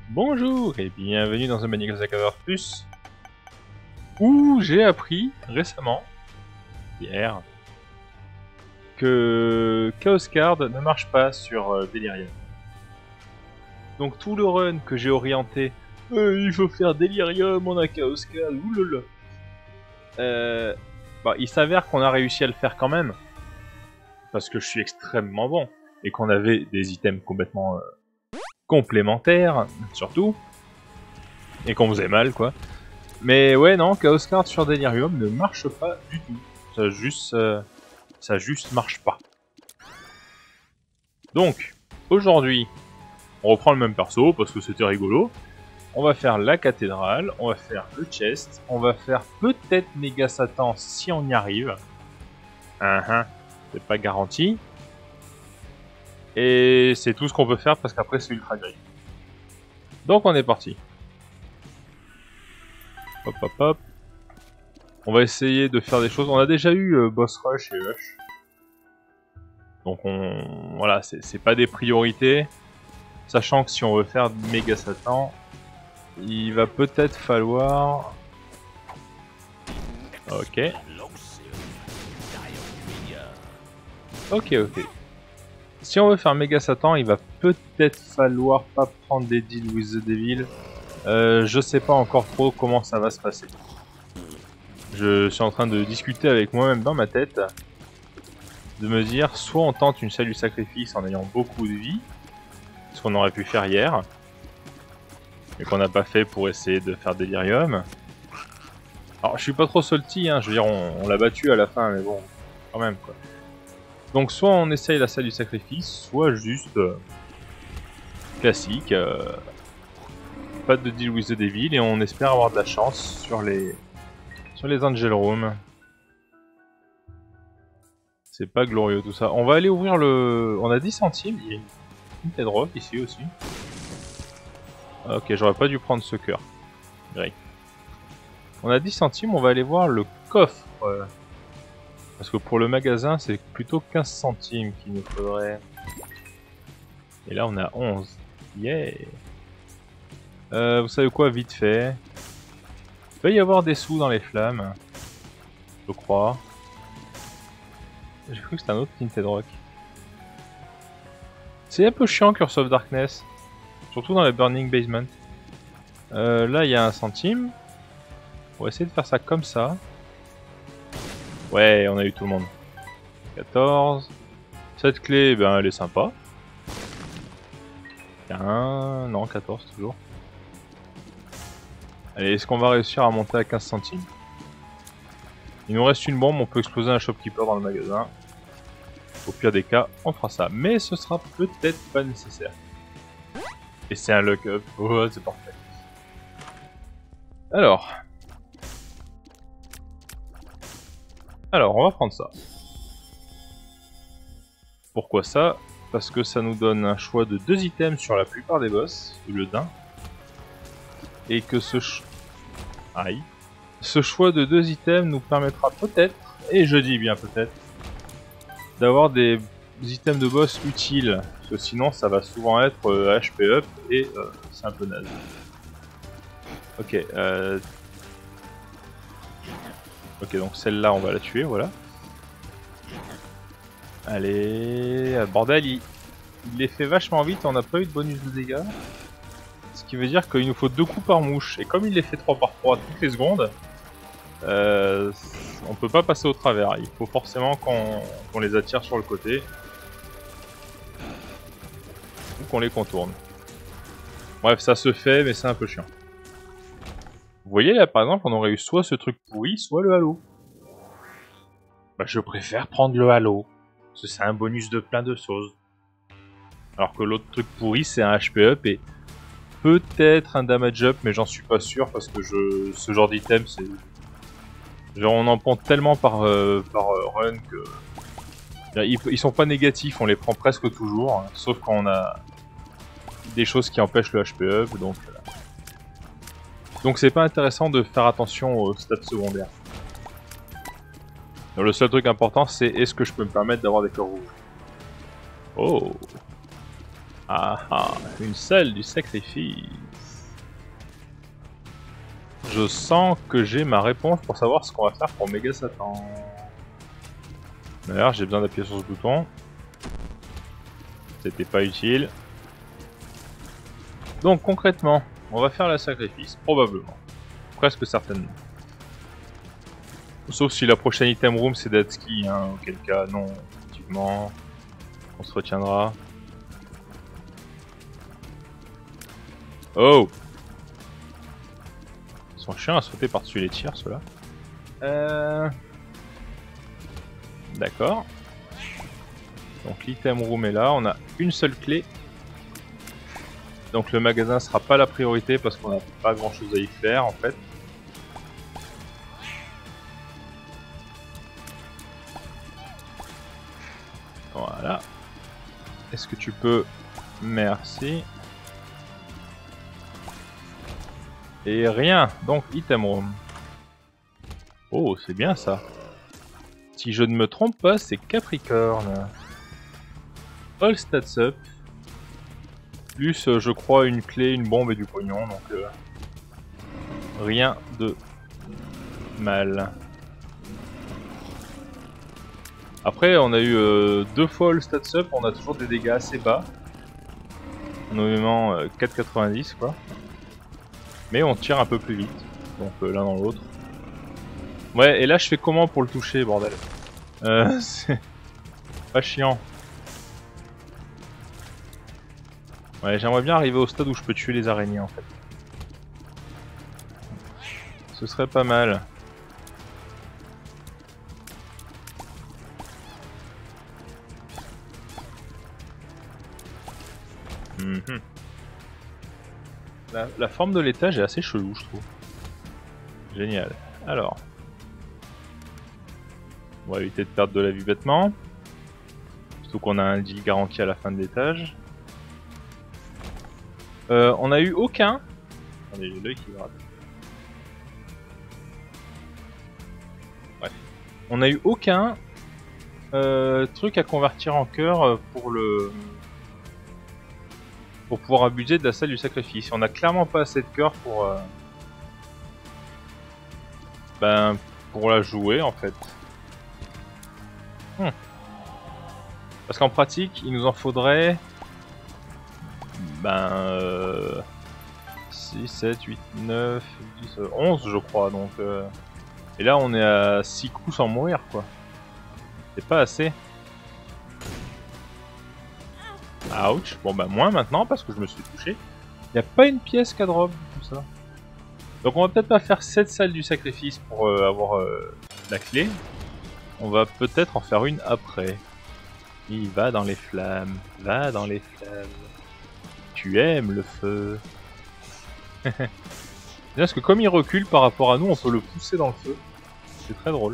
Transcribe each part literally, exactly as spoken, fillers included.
Bonjour et bienvenue dans un Maniac Cover Plus où j'ai appris récemment, hier, que Chaos Card ne marche pas sur euh, Delirium. Donc tout le run que j'ai orienté, euh, il faut faire Delirium, on a Chaos Card, oulala. Euh, bah, il s'avère qu'on a réussi à le faire quand même, parce que je suis extrêmement bon, et qu'on avait des items complètement euh, complémentaires, surtout, et qu'on faisait mal, quoi. Mais ouais, non, Chaos Card sur Delirium ne marche pas du tout. Ça juste, euh, ça juste marche pas. Donc, aujourd'hui, on reprend le même perso parce que c'était rigolo. On va faire la cathédrale, on va faire le chest, on va faire peut-être Méga Satan si on y arrive. Uh -huh. C'est pas garanti. Et c'est tout ce qu'on peut faire parce qu'après c'est ultra gris. Donc on est parti. Hop hop hop. On va essayer de faire des choses. On a déjà eu euh, Boss Rush et Hush. Donc on... voilà, c'est pas des priorités. Sachant que si on veut faire Méga Satan, il va peut-être falloir... Ok. Ok, ok. Si on veut faire Méga Satan, il va peut-être falloir pas prendre des deals with the Devil. Euh, je sais pas encore trop comment ça va se passer. Je suis en train de discuter avec moi-même dans ma tête. De me dire, soit on tente une salle du sacrifice en ayant beaucoup de vie. Ce qu'on aurait pu faire hier. Mais qu'on n'a pas fait pour essayer de faire Delirium. Alors je suis pas trop salty, hein, je veux dire on, on l'a battu à la fin, mais bon, quand même quoi. Donc soit on essaye la salle du sacrifice, soit juste euh, classique, euh, pas de deal with the devil, et on espère avoir de la chance sur les sur les Angel Room. C'est pas glorieux tout ça. On va aller ouvrir le... On a dix centimes, il y a une tête rock ici aussi. Ok, j'aurais pas dû prendre ce cœur. Great. On a dix centimes, on va aller voir le coffre. Euh, parce que pour le magasin, c'est plutôt quinze centimes qu'il nous faudrait. Et là, on a onze. Yeah! Euh, vous savez quoi, vite fait. Il va y avoir des sous dans les flammes. Je crois. J'ai cru que c'était un autre Tinted Rock. C'est un peu chiant, Curse of Darkness. Surtout dans les Burning Basement. Euh, là, il y a un centime. On va essayer de faire ça comme ça. Ouais, on a eu tout le monde. quatorze. Cette clé, ben elle est sympa. quinze. Non, quatorze toujours. Allez, est-ce qu'on va réussir à monter à quinze centimes? Il nous reste une bombe, on peut exploser un shopkeeper dans le magasin. Au pire des cas, on fera ça. Mais ce sera peut-être pas nécessaire. Et c'est un lock-up. Oh, c'est parfait. Alors... Alors, on va prendre ça. Pourquoi ça? Parce que ça nous donne un choix de deux items sur la plupart des boss, au lieu d'un. Et que ce ch... Aïe. Ce choix de deux items nous permettra peut-être, et je dis bien peut-être, d'avoir des items de boss utiles. Parce que sinon, ça va souvent être euh, H P up et euh, c'est un peu naze. Ok, euh... Ok, donc celle-là, on va la tuer, voilà. Allez, bordel, il, il les fait vachement vite, on n'a pas eu de bonus de dégâts. Ce qui veut dire qu'il nous faut deux coups par mouche. Et comme il les fait trois par trois toutes les secondes, euh, on peut pas passer au travers. Il faut forcément qu'on qu'on les attire sur le côté. Ou qu'on les contourne. Bref, ça se fait, mais c'est un peu chiant. Vous voyez là par exemple on aurait eu soit ce truc pourri, soit le halo. Bah je préfère prendre le halo. Parce que c'est un bonus de plein de choses. Alors que l'autre truc pourri c'est un H P up et peut-être un damage up, mais j'en suis pas sûr parce que je ce genre d'item c'est... Genre on en prend tellement par, euh, par euh, run que... Ils, ils sont pas négatifs, on les prend presque toujours, hein, sauf quand on a des choses qui empêchent le H P up, donc... Euh... Donc c'est pas intéressant de faire attention aux stats secondaires. Donc, le seul truc important c'est est-ce que je peux me permettre d'avoir des cœurs rouges. Oh. Ah ah, une salle du sacrifice. Je sens que j'ai ma réponse pour savoir ce qu'on va faire pour Méga Satan. D'ailleurs, j'ai besoin d'appuyer sur ce bouton. C'était pas utile. Donc concrètement, on va faire la sacrifice, probablement. Presque certainement. Sauf si la prochaine item room c'est Datsuki, hein, auquel cas non, effectivement. On se retiendra. Oh! Ils sont chiants à sauter par-dessus les tirs, ceux-là. Euh... D'accord. Donc l'item room est là, on a une seule clé. Donc le magasin sera pas la priorité parce qu'on n'a pas grand chose à y faire en fait. Voilà. Est-ce que tu peux... Merci. Et rien. Donc item room. Oh, c'est bien ça. Si je ne me trompe pas, c'est Capricorne. All stats up. Plus, euh, je crois, une clé, une bombe et du pognon. Donc, euh, rien de mal. Après, on a eu euh, deux fois All stats up. On a toujours des dégâts assez bas. Notamment euh, quatre virgule quatre-vingt-dix, quoi. Mais on tire un peu plus vite. Donc, euh, l'un dans l'autre. Ouais, et là, je fais comment pour le toucher, bordel? Euh, c'est pas chiant. Ouais, j'aimerais bien arriver au stade où je peux tuer les araignées, en fait. Ce serait pas mal. Mm-hmm. La, la forme de l'étage est assez chelou, je trouve. Génial. Alors. On va éviter de perdre de la vie bêtement. Surtout qu'on a un deal garanti à la fin de l'étage. Euh, on a eu aucun... Attendez, j'ai l'œil qui gratte. Bref. On a eu aucun euh, truc à convertir en cœur pour le... pour pouvoir abuser de la salle du sacrifice. On a clairement pas assez de cœur pour... Euh... Ben... pour la jouer en fait. Hmm. Parce qu'en pratique, il nous en faudrait... Ben... Euh... six, sept, huit, neuf, dix, onze je crois, donc... Euh... Et là on est à six coups sans mourir quoi. C'est pas assez. Ouch. Bon bah moins maintenant parce que je me suis touché. Il n'y a pas une pièce qu'à drop, tout ça. Donc on va peut-être pas faire cette salle du sacrifice pour euh, avoir euh, la clé. On va peut-être en faire une après. Il va dans les flammes, va dans les flammes. Tu aimes le feu. Parce que comme il recule par rapport à nous, on peut le pousser dans le feu. C'est très drôle.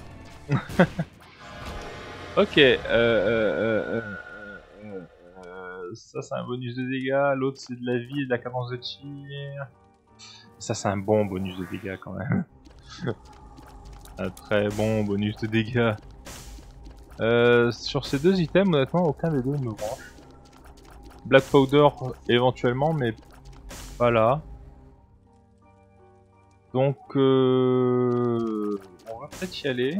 Ok, euh, euh, euh, euh, euh, ça c'est un bonus de dégâts, l'autre c'est de la vie et de la cadence de tir. Ça c'est un bon bonus de dégâts quand même. Un très bon bonus de dégâts. Euh, sur ces deux items, honnêtement, aucun des deux ne me branche. Black Powder éventuellement, mais pas là. Donc, euh, on va peut-être y aller.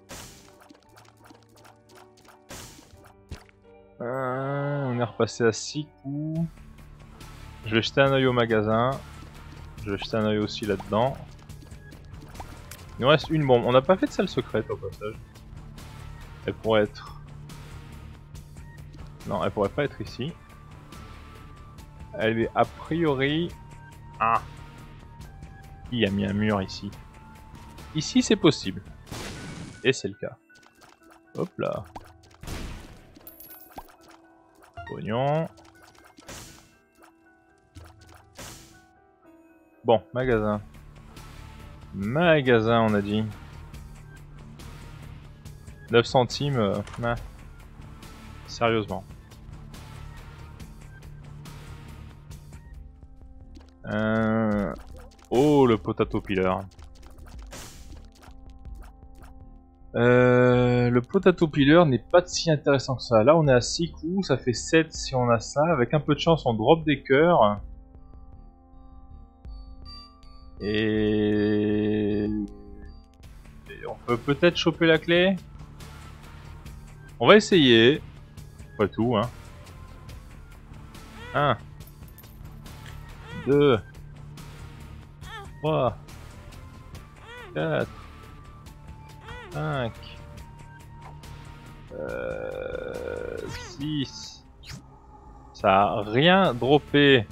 Euh, on est repassé à six coups. Je vais jeter un œil au magasin. Je vais jeter un œil aussi là-dedans. Il nous reste une bombe. On n'a pas fait de salle secrète au passage. Elle pourrait être... Non, elle pourrait pas être ici. Elle est a priori... Ah! Qui a mis un mur ici? Ici c'est possible. Et c'est le cas. Hop là. Pognon. Bon, magasin. Magasin on a dit. neuf centimes, euh, nah. Sérieusement. Euh... Oh, le potato pillar. Euh, le potato pillar n'est pas si intéressant que ça. Là, on est à six coups, ça fait sept si on a ça. Avec un peu de chance, on drop des cœurs. Et... Et on peut peut-être choper la clé. On va essayer. Pas tout, hein. un, deux, trois, quatre, cinq, euh, six. Ça a rien droppé.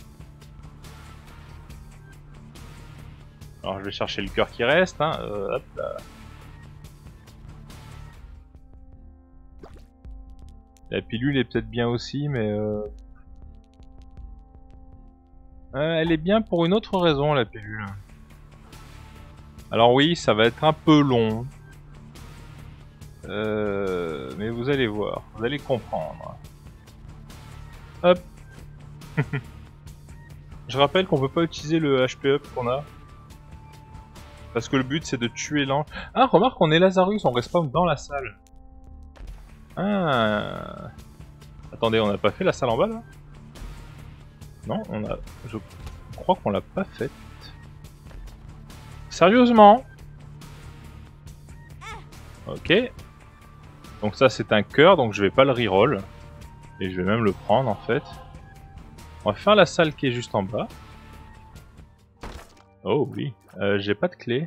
Alors je vais chercher le cœur qui reste, hein. Euh, hop là. La pilule est peut-être bien aussi, mais euh... Euh, elle est bien pour une autre raison, la pilule. Alors oui, ça va être un peu long. Euh... Mais vous allez voir, vous allez comprendre. Hop. Je rappelle qu'on peut pas utiliser le H P up qu'on a. Parce que le but c'est de tuer l'ange. Ah, remarque, on est Lazarus, on respawn dans la salle. Ah. Attendez, on n'a pas fait la salle en bas là? Non, on a... Je crois qu'on l'a pas faite. Sérieusement? Ok. Donc ça c'est un cœur, donc je vais pas le reroll. Et je vais même le prendre en fait. On va faire la salle qui est juste en bas. Oh oui. Euh, j'ai pas de clé.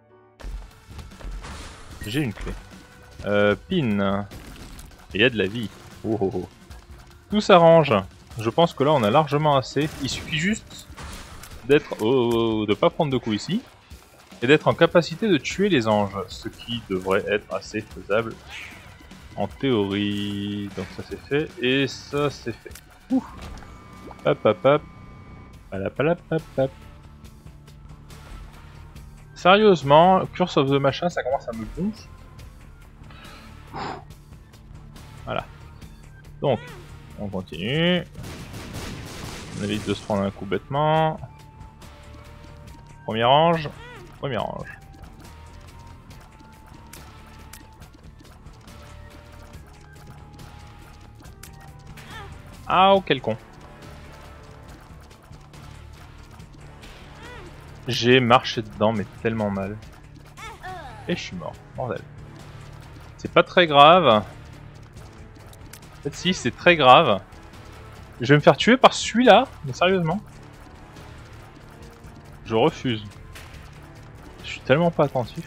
J'ai une clé. Euh, pin. Il y a de la vie. Oh oh oh. Tout s'arrange. Je pense que là on a largement assez. Il suffit juste d'être... Oh, de pas prendre de coups ici. Et d'être en capacité de tuer les anges. Ce qui devrait être assez faisable. En théorie. Donc ça c'est fait. Et ça c'est fait. Ouh. Hop hop hop. Palap, hop hop. Sérieusement, Curse of the Machin, ça commence à me gonfler. Voilà. Donc, on continue. On évite de se prendre un coup bêtement. Premier ange. Premier ange. Ah, oh, quel con. J'ai marché dedans, mais tellement mal. Et je suis mort, bordel. C'est pas très grave. En fait, si, c'est très grave. Je vais me faire tuer par celui-là, mais sérieusement. Je refuse. Je suis tellement pas attentif.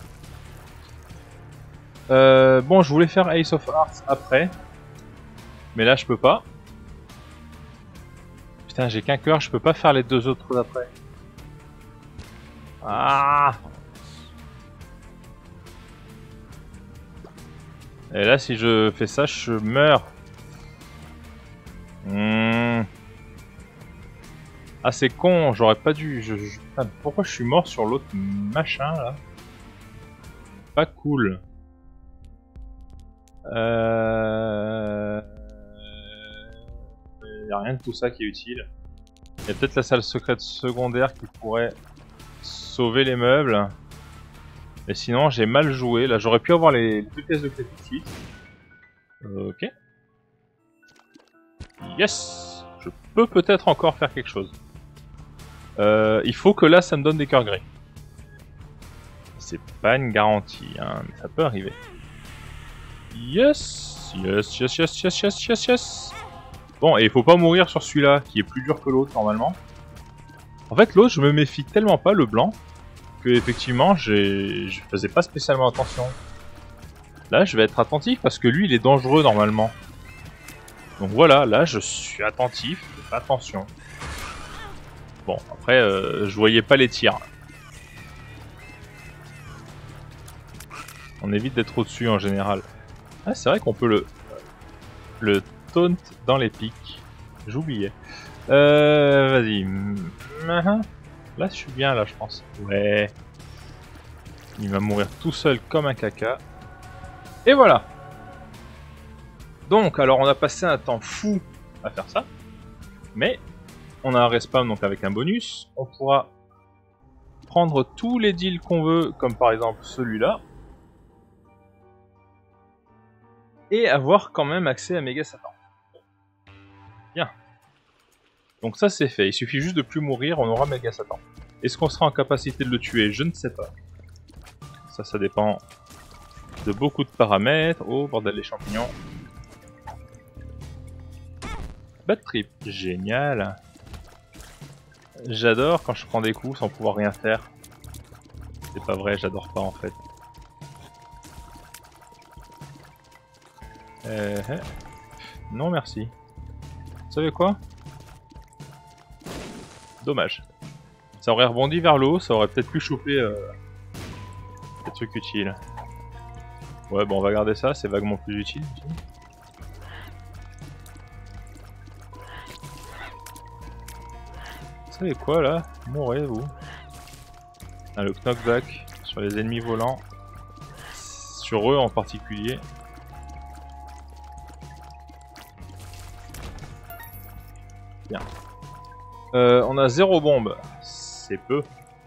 Euh, bon, je voulais faire Ace of Hearts après. Mais là, je peux pas. Putain, j'ai qu'un cœur, je peux pas faire les deux autres d'après. Ah! Et là, si je fais ça, je meurs. Mmh. Ah, c'est con, j'aurais pas dû... Je, je... Putain, pourquoi je suis mort sur l'autre machin, là? Pas cool. Euh... Il n'y a rien de tout ça qui est utile. Il y a peut-être la salle secrète secondaire qui pourrait sauver les meubles. Mais sinon, j'ai mal joué. Là, j'aurais pu avoir les deux pièces de clé tout de suite. Ok. Yes! Je peux peut-être encore faire quelque chose. Euh, il faut que là, ça me donne des cœurs gris. C'est pas une garantie, hein, mais ça peut arriver. Yes! Yes, yes, yes, yes, yes, yes, yes! Bon, et il faut pas mourir sur celui-là, qui est plus dur que l'autre, normalement. En fait, l'autre, je me méfie tellement pas, le blanc, que effectivement, je faisais pas spécialement attention. Là, je vais être attentif, parce que lui, il est dangereux, normalement. Donc voilà, là, je suis attentif, je fais attention. Bon, après, euh, je voyais pas les tirs. On évite d'être au-dessus, en général. Ah, c'est vrai qu'on peut le... le taunt dans les pics. J'oubliais. Euh, vas-y. Là, je suis bien, là, je pense. Ouais. Il va mourir tout seul comme un caca. Et voilà. Donc, alors, on a passé un temps fou à faire ça. Mais, on a un respawn, donc avec un bonus. On pourra prendre tous les deals qu'on veut, comme par exemple celui-là. Et avoir quand même accès à Méga Satan. Bien. Donc ça c'est fait, il suffit juste de plus mourir, on aura Méga Satan. Est-ce qu'on sera en capacité de le tuer? Je ne sais pas. Ça, ça dépend de beaucoup de paramètres. Oh, bordel, les champignons. Bad trip, génial. J'adore quand je prends des coups sans pouvoir rien faire. C'est pas vrai, j'adore pas en fait. Euh, euh. Non merci. Vous savez quoi? Dommage. Ça aurait rebondi vers le haut, ça aurait peut-être pu choper euh, des trucs utiles. Ouais bon on va garder ça, c'est vaguement plus utile. Vous savez quoi là? Mourrez vous. Ah, le knockback sur les ennemis volants. Sur eux en particulier. Bien. Euh, on a zéro bombe. C'est peu.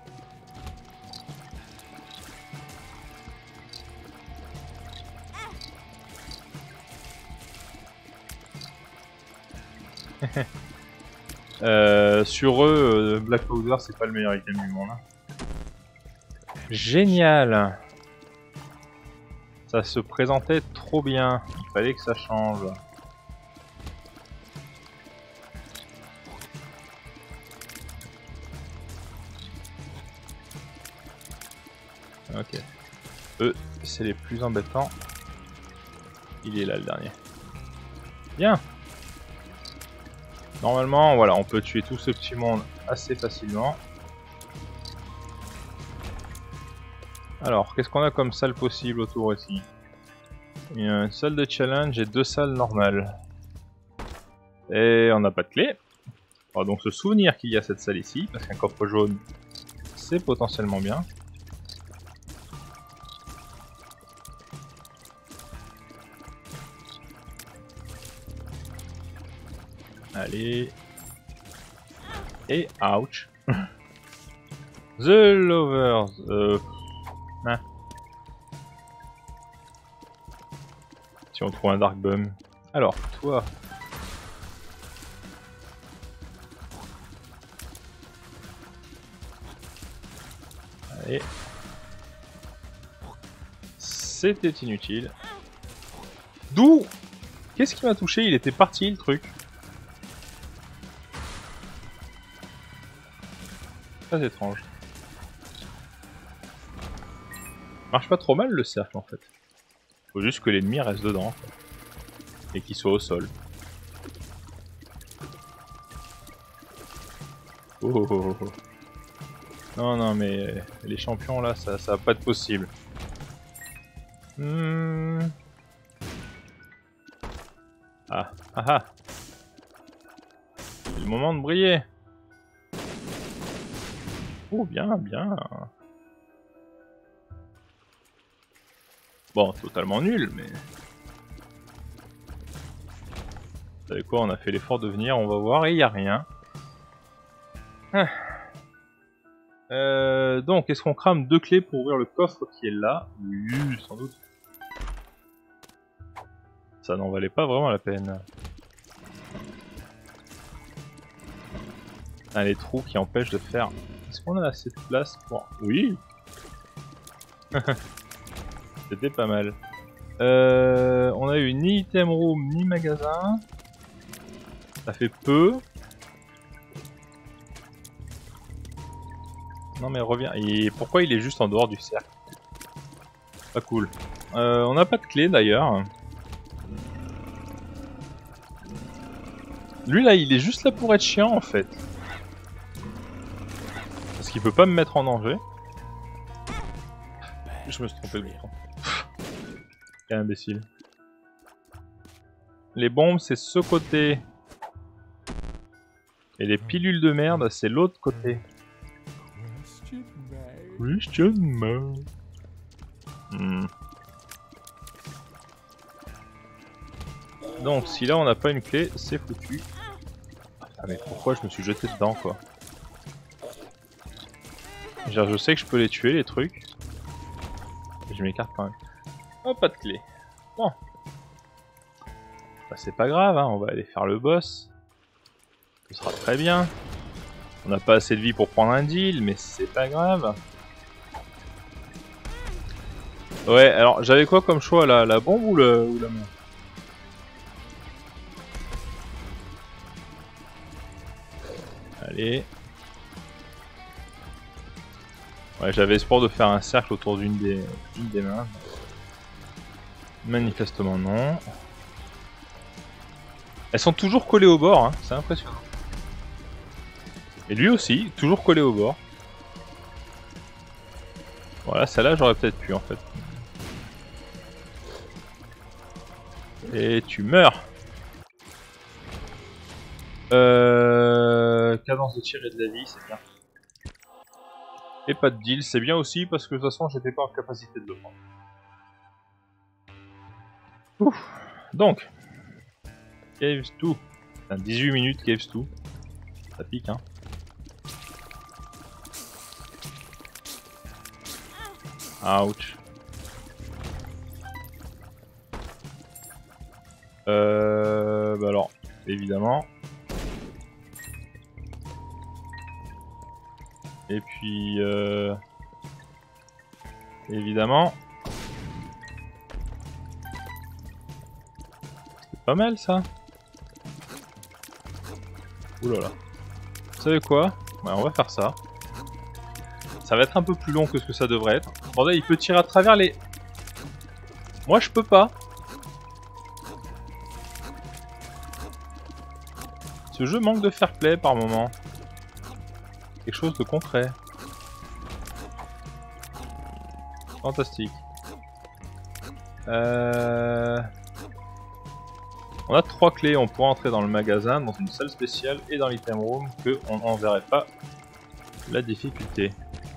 euh, sur eux, euh, Black Powder c'est pas le meilleur item du monde. Hein. Génial. Ça se présentait trop bien. Il fallait que ça change. Ok. Eux, c'est les plus embêtants. Il est là le dernier. Bien. Normalement, voilà, on peut tuer tout ce petit monde assez facilement. Alors, qu'est-ce qu'on a comme salle possible autour ici? Il y a une salle de challenge et deux salles normales. Et on n'a pas de clé. On va donc se souvenir qu'il y a cette salle ici, parce qu'un coffre jaune, c'est potentiellement bien. Allez. Et ouch. The Lovers. Euh... Hein. Si on trouve un Dark Bum. Alors, toi. Allez. C'était inutile. D'où? Qu'est-ce qui m'a touché? Il était parti le truc. Très étrange. Marche pas trop mal le cercle en fait. Faut juste que l'ennemi reste dedans. Quoi. Et qu'il soit au sol. Oh, oh, oh, oh. Non, non, mais les champions là, ça, ça va pas être possible. Hmm. Ah, ah, ah. C'est le moment de briller. Oh, bien, bien. Bon, totalement nul, mais... Vous savez quoi, on a fait l'effort de venir, on va voir, et il n'y a rien. Ah. Euh, donc, est-ce qu'on crame deux clés pour ouvrir le coffre qui est là? Oui, sans doute. Ça n'en valait pas vraiment la peine. Ah, les trous qui empêchent de faire... Est-ce qu'on a assez de place pour... Oui. C'était pas mal. Euh, on a eu ni item room ni magasin. Ça fait peu. Non mais reviens. Et pourquoi il est juste en dehors du cercle? Pas cool. Euh, on n'a pas de clé d'ailleurs. Lui là il est juste là pour être chiant en fait. Parce qu'il peut pas me mettre en danger. Je me suis trompé de bouton. Quel imbécile. Les bombes c'est ce côté. Et les pilules de merde c'est l'autre côté. Question mark. Hmm. Donc si là on n'a pas une clé, c'est foutu. Ah mais pourquoi je me suis jeté dedans quoi? Genre je sais que je peux les tuer les trucs. Je m'écarte quand même. Oh pas de clé. Bon. Bah c'est pas grave hein, on va aller faire le boss. Ce sera très bien. On n'a pas assez de vie pour prendre un deal, mais c'est pas grave. Ouais, alors j'avais quoi comme choix là? La bombe ou, le, ou la main? Allez. Ouais, j'avais espoir de faire un cercle autour d'une des, d'une des mains. Manifestement non. Elles sont toujours collées au bord, hein. C'est impressionnant. Et lui aussi, toujours collé au bord. Voilà, celle-là j'aurais peut-être pu en fait. Et tu meurs. Euh... Cadence de tir et de la vie, c'est bien. Et pas de deal, c'est bien aussi parce que de toute façon j'étais pas en capacité de le prendre. Ouf. Donc, Caves deux. Enfin, dix-huit minutes Caves deux. Ça pique hein. Ouch. Euh... Bah alors, évidemment. Et puis... Euh... Évidemment. C'est pas mal ça. Ouh là là. Vous savez quoi? Ouais, on va faire ça. Ça va être un peu plus long que ce que ça devrait être. Bordel, il peut tirer à travers les... Moi, je peux pas. Ce jeu manque de fair play par moment. Quelque chose de concret. Fantastique. Euh... On a trois clés, on pourra entrer dans le magasin, dans une salle spéciale et dans l'item room que on n'en verrait pas la difficulté.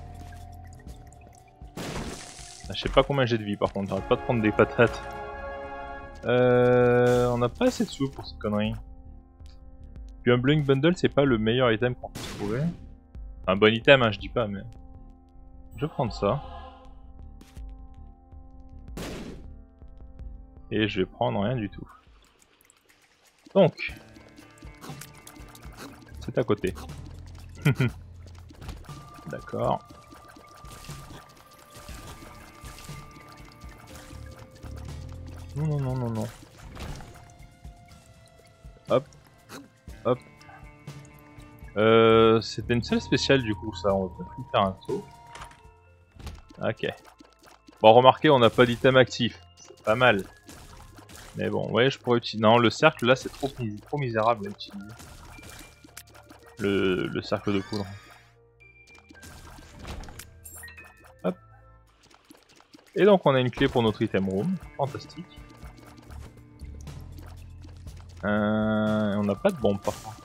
Ah, je sais pas combien j'ai de vie par contre, j'arrête pas de prendre des patates. Euh... On n'a pas assez de sous pour cette connerie. Puis un Blink Bundle c'est pas le meilleur item qu'on peut trouver. Un bon item hein, je dis pas mais... Je vais prendre ça. Et je vais prendre rien du tout. Donc... C'est à côté. D'accord. Non, non, non, non, non. Hop. Hop. Euh, C'était une salle spéciale du coup, ça. On va peut-être lui faire un saut. Ok. Bon, remarquez, on n'a pas d'item actif. C'est pas mal. Mais bon, ouais, je pourrais utiliser... Non, le cercle, là, c'est trop, trop misérable à utiliser. Le, le cercle de poudre. Hop. Et donc, on a une clé pour notre item room. Fantastique. Euh, on n'a pas de bombe, par contre.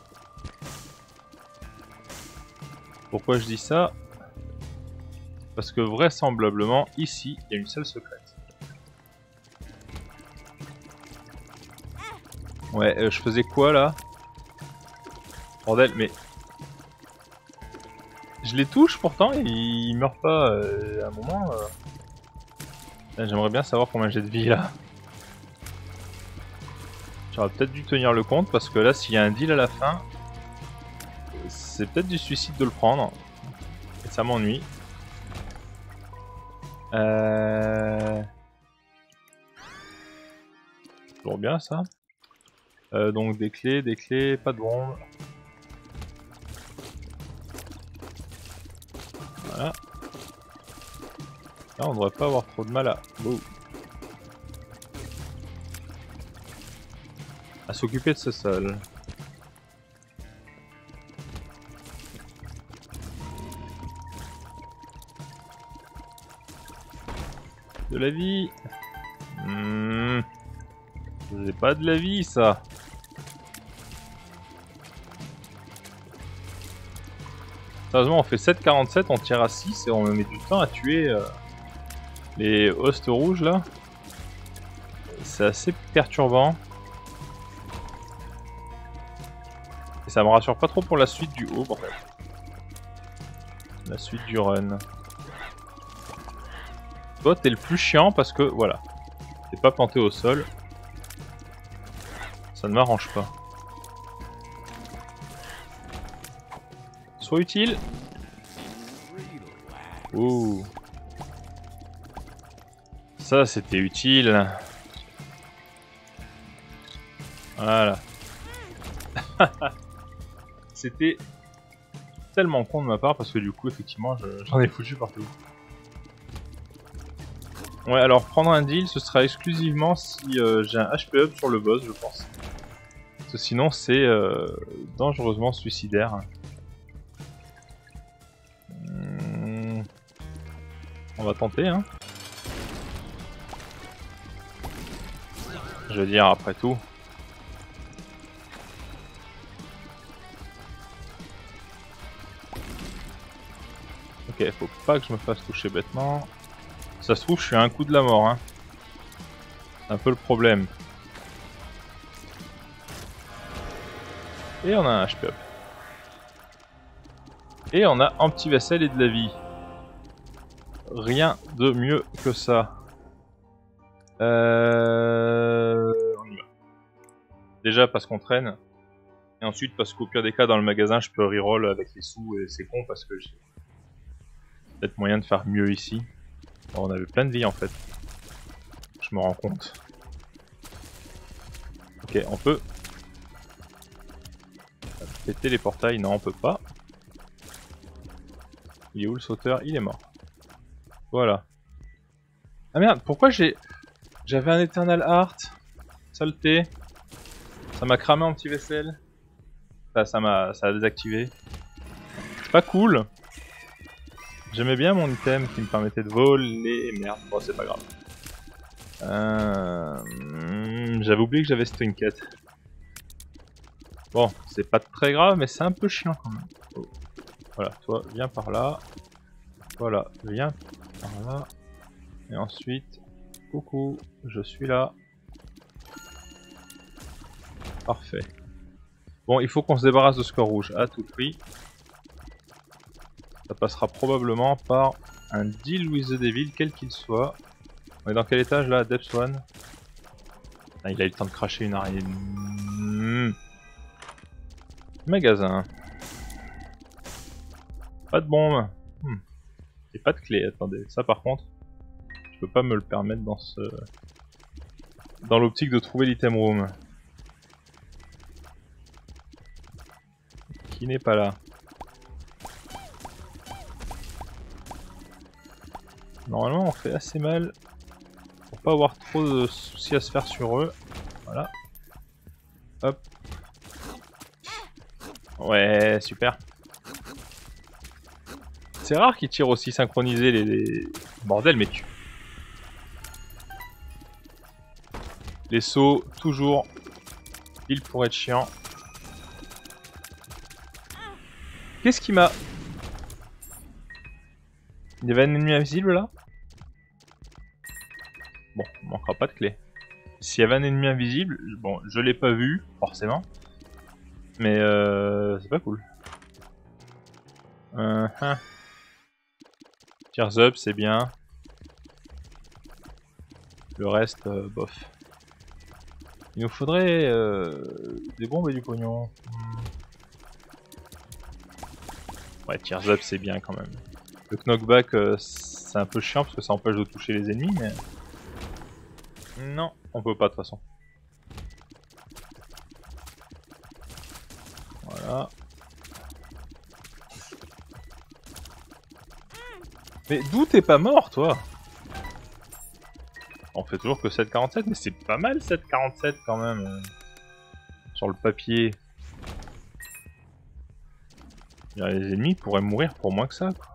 Pourquoi je dis ça? Parce que vraisemblablement, ici, il y a une salle secrète. Ouais, euh, je faisais quoi là? Bordel, mais... Je les touche pourtant, et ils meurent pas euh, à un moment. Euh... J'aimerais bien savoir combien j'ai de vie là. J'aurais peut-être dû tenir le compte parce que là, s'il y a un deal à la fin, c'est peut-être du suicide de le prendre. Et ça m'ennuie. Euh... Toujours bien ça. Euh, donc des clés, des clés, pas de bombe. Voilà. Là on devrait pas avoir trop de mal à... Oh. À s'occuper de ce sol. De la vie. Mmh. C'est pas de la vie ça. Sérieusement on fait sept quarante-sept, on tire à six et on met du temps à tuer euh, les hosts rouges là. C'est assez perturbant. Et ça me rassure pas trop pour la suite du haut en fait. La suite du run. Toi t'es le plus chiant parce que voilà. T'es pas planté au sol. Ça ne m'arrange pas. Sois utile. Ouh. Ça c'était utile. Voilà. C'était tellement con de ma part parce que du coup effectivement j'en ai foutu partout. Ouais, alors prendre un deal ce sera exclusivement si euh, j'ai un H P up sur le boss, je pense. Parce que sinon c'est euh, dangereusement suicidaire. Hum... On va tenter hein. Je veux dire après tout. Ok, faut pas que je me fasse toucher bêtement. Ça se trouve, je suis à un coup de la mort, hein. C'est un peu le problème. Et on a un H P up. Et on a un petit vaisselle et de la vie. Rien de mieux que ça. Euh... On y va. Déjà parce qu'on traîne. Et ensuite parce qu'au pire des cas, dans le magasin, je peux reroll avec les sous et c'est con parce que j'ai peut-être moyen de faire mieux ici. Bon, on avait plein de vie en fait. Je me rends compte. Ok, on peut péter les portails. Non, on peut pas. Il est où le sauteur? Il est mort. Voilà. Ah merde, pourquoi j'ai... J'avais un Eternal Heart. Saleté. Ça m'a cramé en petit vaisselle. Enfin, ça m'a ça a désactivé. C'est pas cool. J'aimais bien mon item qui me permettait de voler. Merde, bon c'est pas grave. Euh... J'avais oublié que j'avais ce trinket. Bon, c'est pas très grave, mais c'est un peu chiant quand même. Oh. Voilà, toi, viens par là. Voilà, viens par là. Et ensuite, coucou, je suis là. Parfait. Bon, il faut qu'on se débarrasse de ce corps rouge à tout prix. Ça passera probablement par un deal with the devil, quel qu'il soit. On est dans quel étage là? Depth one. Ah, il a eu le temps de cracher une araignée. Mmh. Magasin. Pas de bombe. Mmh. Et pas de clé, attendez. Ça par contre, je peux pas me le permettre dans ce... dans l'optique de trouver l'item room. Qui n'est pas là. Normalement on fait assez mal pour pas avoir trop de soucis à se faire sur eux. Voilà. Hop. Ouais, super. C'est rare qu'ils tirent aussi synchronisés les, les... Bordel, mais tu... Les sauts, toujours. Il pourrait être chiant. Qu'est-ce qui m'a... Il y avait un ennemi invisible là? Bon, on manquera pas de clé. S'il y avait un ennemi invisible, bon, je l'ai pas vu, forcément. Mais euh, c'est pas cool. Uh -huh. Tears up, c'est bien. Le reste, euh, bof. Il nous faudrait euh, des bombes et du pognon. Hmm. Ouais, Tears up, c'est bien quand même. Le knockback, euh, c'est un peu chiant parce que ça empêche de toucher les ennemis, mais... Non, on peut pas de toute façon. Voilà. Mais d'où t'es pas mort, toi? On fait toujours que sept quarante-sept, mais c'est pas mal sept quarante-sept quand même. Euh, sur le papier. Les ennemis pourraient mourir pour moins que ça, quoi.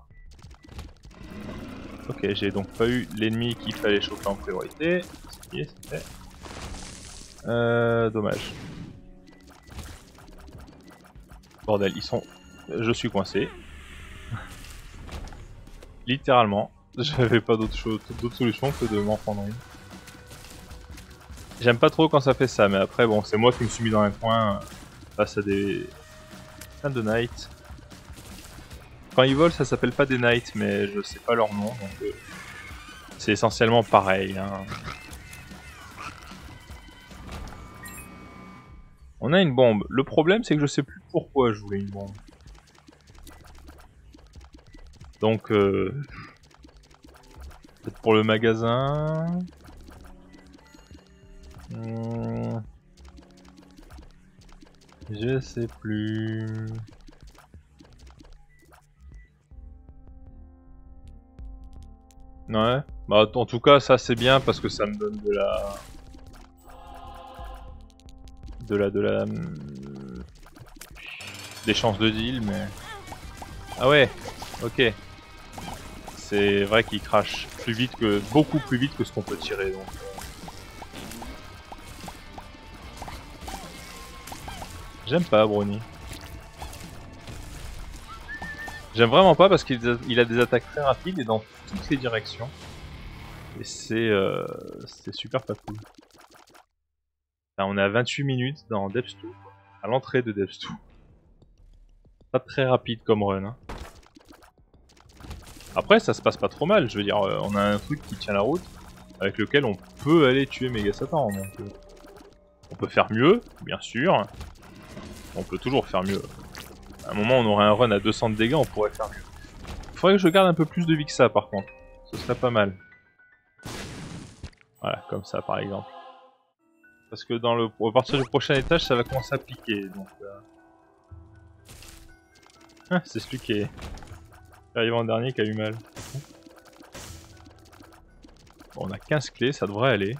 Ok, j'ai donc pas eu l'ennemi qu'il fallait choper en priorité. Ce qui est, c'est fait. Euh, dommage. Bordel, ils sont... Je suis coincé. Littéralement. J'avais pas d'autre chose, d'autre solution que de m'en prendre une. J'aime pas trop quand ça fait ça, mais après bon, c'est moi qui me suis mis dans un coin face à des... plein de knights. Quand ils volent, ça s'appelle pas des knights, mais je sais pas leur nom, donc euh, c'est essentiellement pareil. Hein. On a une bombe. Le problème, c'est que je sais plus pourquoi je voulais une bombe. Donc, euh, peut-être pour le magasin. Hmm, je sais plus. Ouais. Bah, en tout cas, ça c'est bien parce que ça me donne de la, de la, de la, hum, des chances de deal, mais. Ah ouais. Ok. C'est vrai qu'il crache plus vite que, beaucoup plus vite que ce qu'on peut tirer. Donc. J'aime pas Brony. J'aime vraiment pas parce qu'il a, il a des attaques très rapides et dans toutes les directions. Et c'est euh, c'est super pas cool. Là, on est à vingt-huit minutes dans Devs deux, à l'entrée de Devs deux. Pas très rapide comme run. Hein. Après, ça se passe pas trop mal. Je veux dire, euh, on a un truc qui tient la route avec lequel on peut aller tuer Mega Satan. Donc, euh, on peut faire mieux, bien sûr. On peut toujours faire mieux. À un moment, on aurait un run à deux cents de dégâts, on pourrait faire mieux. Il faudrait que je garde un peu plus de vie que ça, par contre. Ce serait pas mal. Voilà, comme ça, par exemple. Parce que dans le, à partir du prochain étage, ça va commencer à piquer. Donc, euh... ah, c'est celui qui est arrivé en dernier qui a eu mal. Bon, on a quinze clés, ça devrait aller.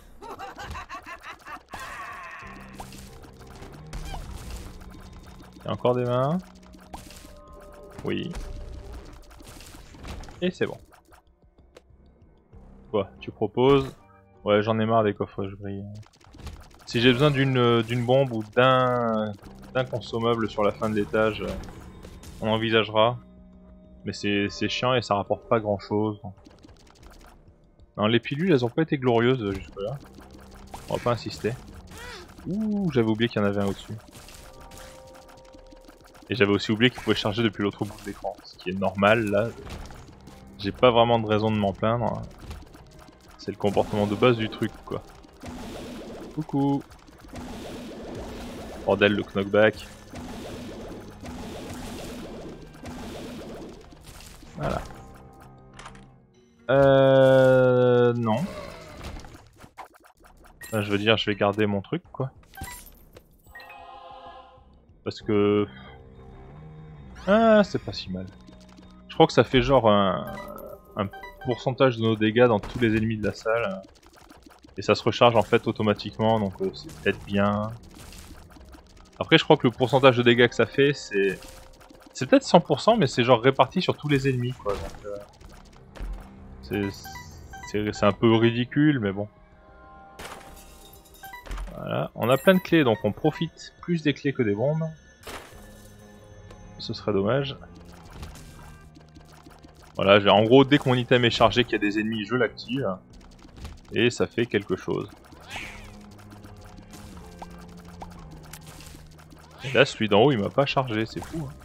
Il y a encore des mains. Oui. Et c'est bon. Quoi, tu proposes? Ouais, j'en ai marre des coffres, je brille. Si j'ai besoin d'une euh, d'une bombe ou d'un d'un consommable sur la fin de l'étage, euh, on envisagera. Mais c'est chiant et ça rapporte pas grand chose. Non, les pilules, elles ont pas été glorieuses jusque là. On va pas insister. Ouh, j'avais oublié qu'il y en avait un au-dessus. Et j'avais aussi oublié qu'il pouvait charger depuis l'autre bout de l'écran. Ce qui est normal, là. J'ai pas vraiment de raison de m'en plaindre. C'est le comportement de base du truc, quoi. Coucou. Bordel, le knockback. Voilà. Euh... Non. Enfin, je veux dire, je vais garder mon truc, quoi. Parce que... Ah, c'est pas si mal. Je crois que ça fait genre un, un pourcentage de nos dégâts dans tous les ennemis de la salle. Et ça se recharge en fait automatiquement, donc euh, c'est peut-être bien. Après, je crois que le pourcentage de dégâts que ça fait, c'est... C'est peut-être cent pour cent, mais c'est genre réparti sur tous les ennemis, quoi. Donc, euh... c'est un peu ridicule, mais bon. Voilà, on a plein de clés, donc on profite plus des clés que des bombes. Ce serait dommage. Voilà, en gros, dès que mon item est chargé, qu'il y a des ennemis, je l'active. Et ça fait quelque chose. Et là, celui d'en haut, il m'a pas chargé, c'est fou. Hein.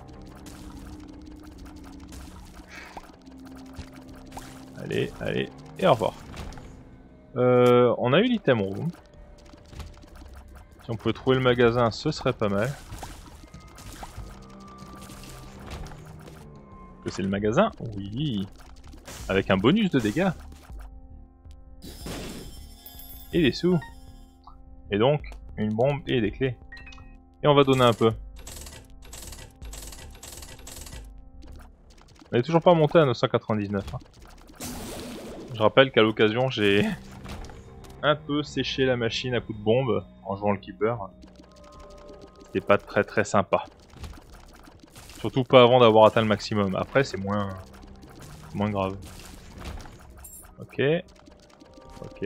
Allez, allez, et au revoir. Euh, on a eu l'item room. Si on pouvait trouver le magasin, ce serait pas mal. Que c'est le magasin? Oui. Avec un bonus de dégâts. Et des sous. Et donc, une bombe et des clés. Et on va donner un peu. On n'est toujours pas monté à neuf cent quatre-vingt-dix-neuf. Hein. Je rappelle qu'à l'occasion, j'ai un peu séché la machine à coups de bombe en jouant le keeper. C'était pas très très sympa. Surtout pas avant d'avoir atteint le maximum. Après, c'est moins... moins grave. Ok. Ok.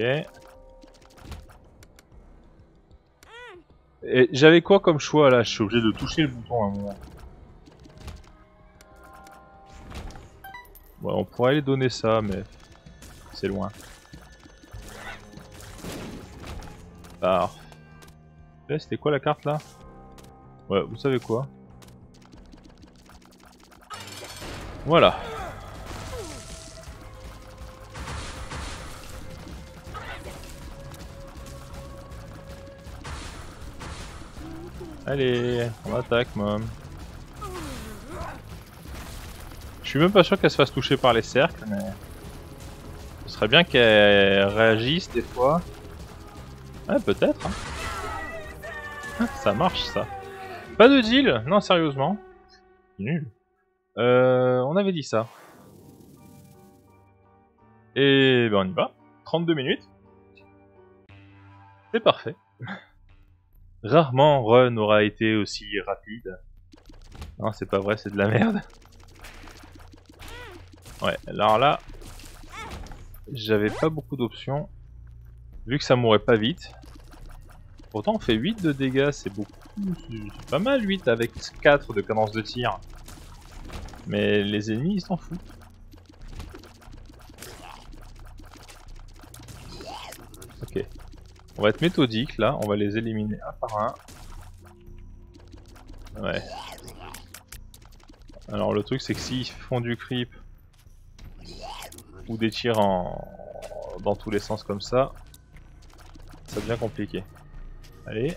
Et j'avais quoi comme choix là? Je suis obligé de toucher le bouton à un moment. Ouais, on pourrait aller donner ça, mais c'est loin. Parfait. C'était quoi la carte là? Ouais, vous savez quoi? Voilà. Allez, on attaque, mom. Je suis même pas sûr qu'elle se fasse toucher par les cercles, mais... Ce serait bien qu'elle réagisse des fois. Ouais, peut-être. Hein. Ah, ça marche, ça. Pas de deal. Non, sérieusement. Nul. Euh, on avait dit ça. Et ben on y va. trente-deux minutes. C'est parfait. Rarement Run aura été aussi rapide. Non, c'est pas vrai, c'est de la merde. Ouais, alors là, j'avais pas beaucoup d'options. Vu que ça mourrait pas vite. Pourtant, on fait huit de dégâts, c'est beaucoup. C'est pas mal, huit avec quatre de cadence de tir. Mais les ennemis, ils s'en foutent. Ok. On va être méthodique là, on va les éliminer un par un. Ouais. Alors le truc c'est que s'ils font du creep ou des tirs en... dans tous les sens comme ça, ça devient compliqué. Allez.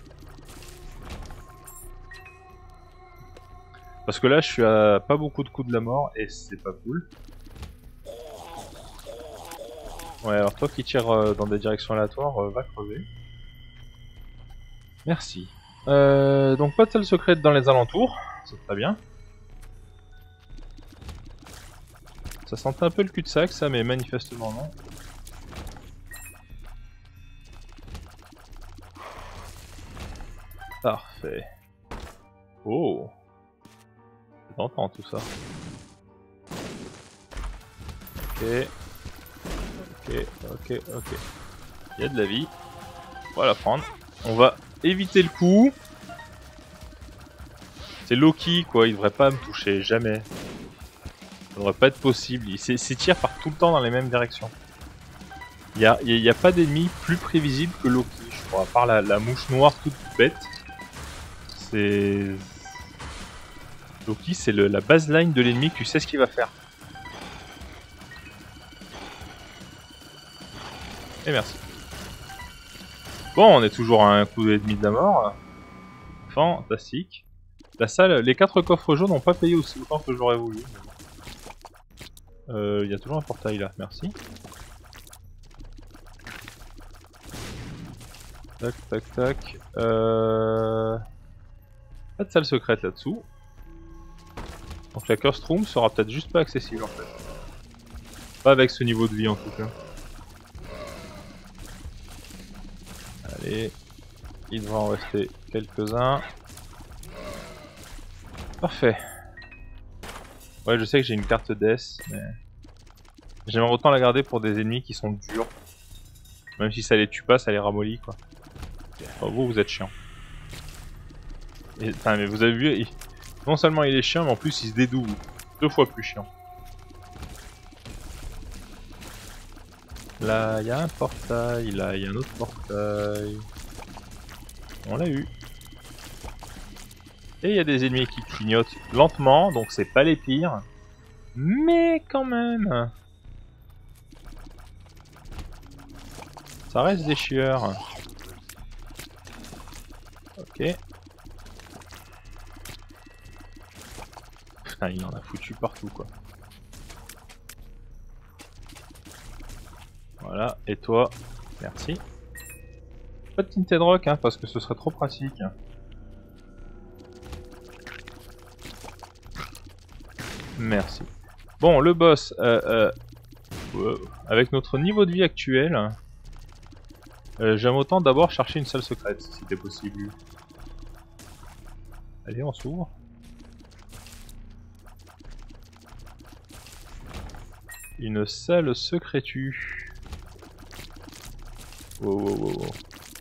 Parce que là je suis à pas beaucoup de coups de la mort et c'est pas cool. Ouais, alors toi qui tires dans des directions aléatoires, va crever. Merci. Euh, donc pas de salle secrète dans les alentours, c'est très bien. Ça sentait un peu le cul-de-sac ça, mais manifestement non. Parfait. Oh, c'est tentant tout ça. Ok. Ok, ok, ok. Il y a de la vie. On va la prendre. On va éviter le coup. C'est Loki quoi, il devrait pas me toucher, jamais. Ça devrait pas être possible. Ses tirs partent tout le temps dans les mêmes directions. Il n'y a, y a pas d'ennemi plus prévisible que Loki, je crois. À part la, la mouche noire toute bête. C'est... Loki c'est la baseline de l'ennemi, tu sais ce qu'il va faire. Et merci. Bon, on est toujours à un coup et demi de la mort. Fantastique. La salle, les quatre coffres jaunes n'ont pas payé aussi longtemps que j'aurais voulu. Il euh, y a toujours un portail là, merci. Tac, tac, tac. Euh... Pas de salle secrète là-dessous. Donc la Cursed Room sera peut-être juste pas accessible en fait. Pas avec ce niveau de vie en tout cas. Allez, il devrait en rester quelques-uns. Parfait. Ouais, je sais que j'ai une carte Death, mais... J'aimerais autant la garder pour des ennemis qui sont durs. Même si ça les tue pas, ça les ramollit quoi. Oh, vous, vous êtes chiant. Et, enfin, mais vous avez vu, il... non seulement il est chiant, mais en plus il se dédouble. Deux fois plus chiant. Là, il y a un portail, là, il y a un autre portail. On l'a eu. Et il y a des ennemis qui clignotent lentement, donc c'est pas les pires. Mais quand même. Ça reste des chieurs. Ok. Putain, il en a foutu partout quoi. Voilà, et toi, merci. Pas de Tinted Rock, hein, parce que ce serait trop pratique. Merci. Bon, le boss, euh, euh, euh, avec notre niveau de vie actuel, euh, j'aime autant d'abord chercher une salle secrète, si c'était possible. Allez, on s'ouvre. Une salle secrétue. Wow, wow, wow, wow.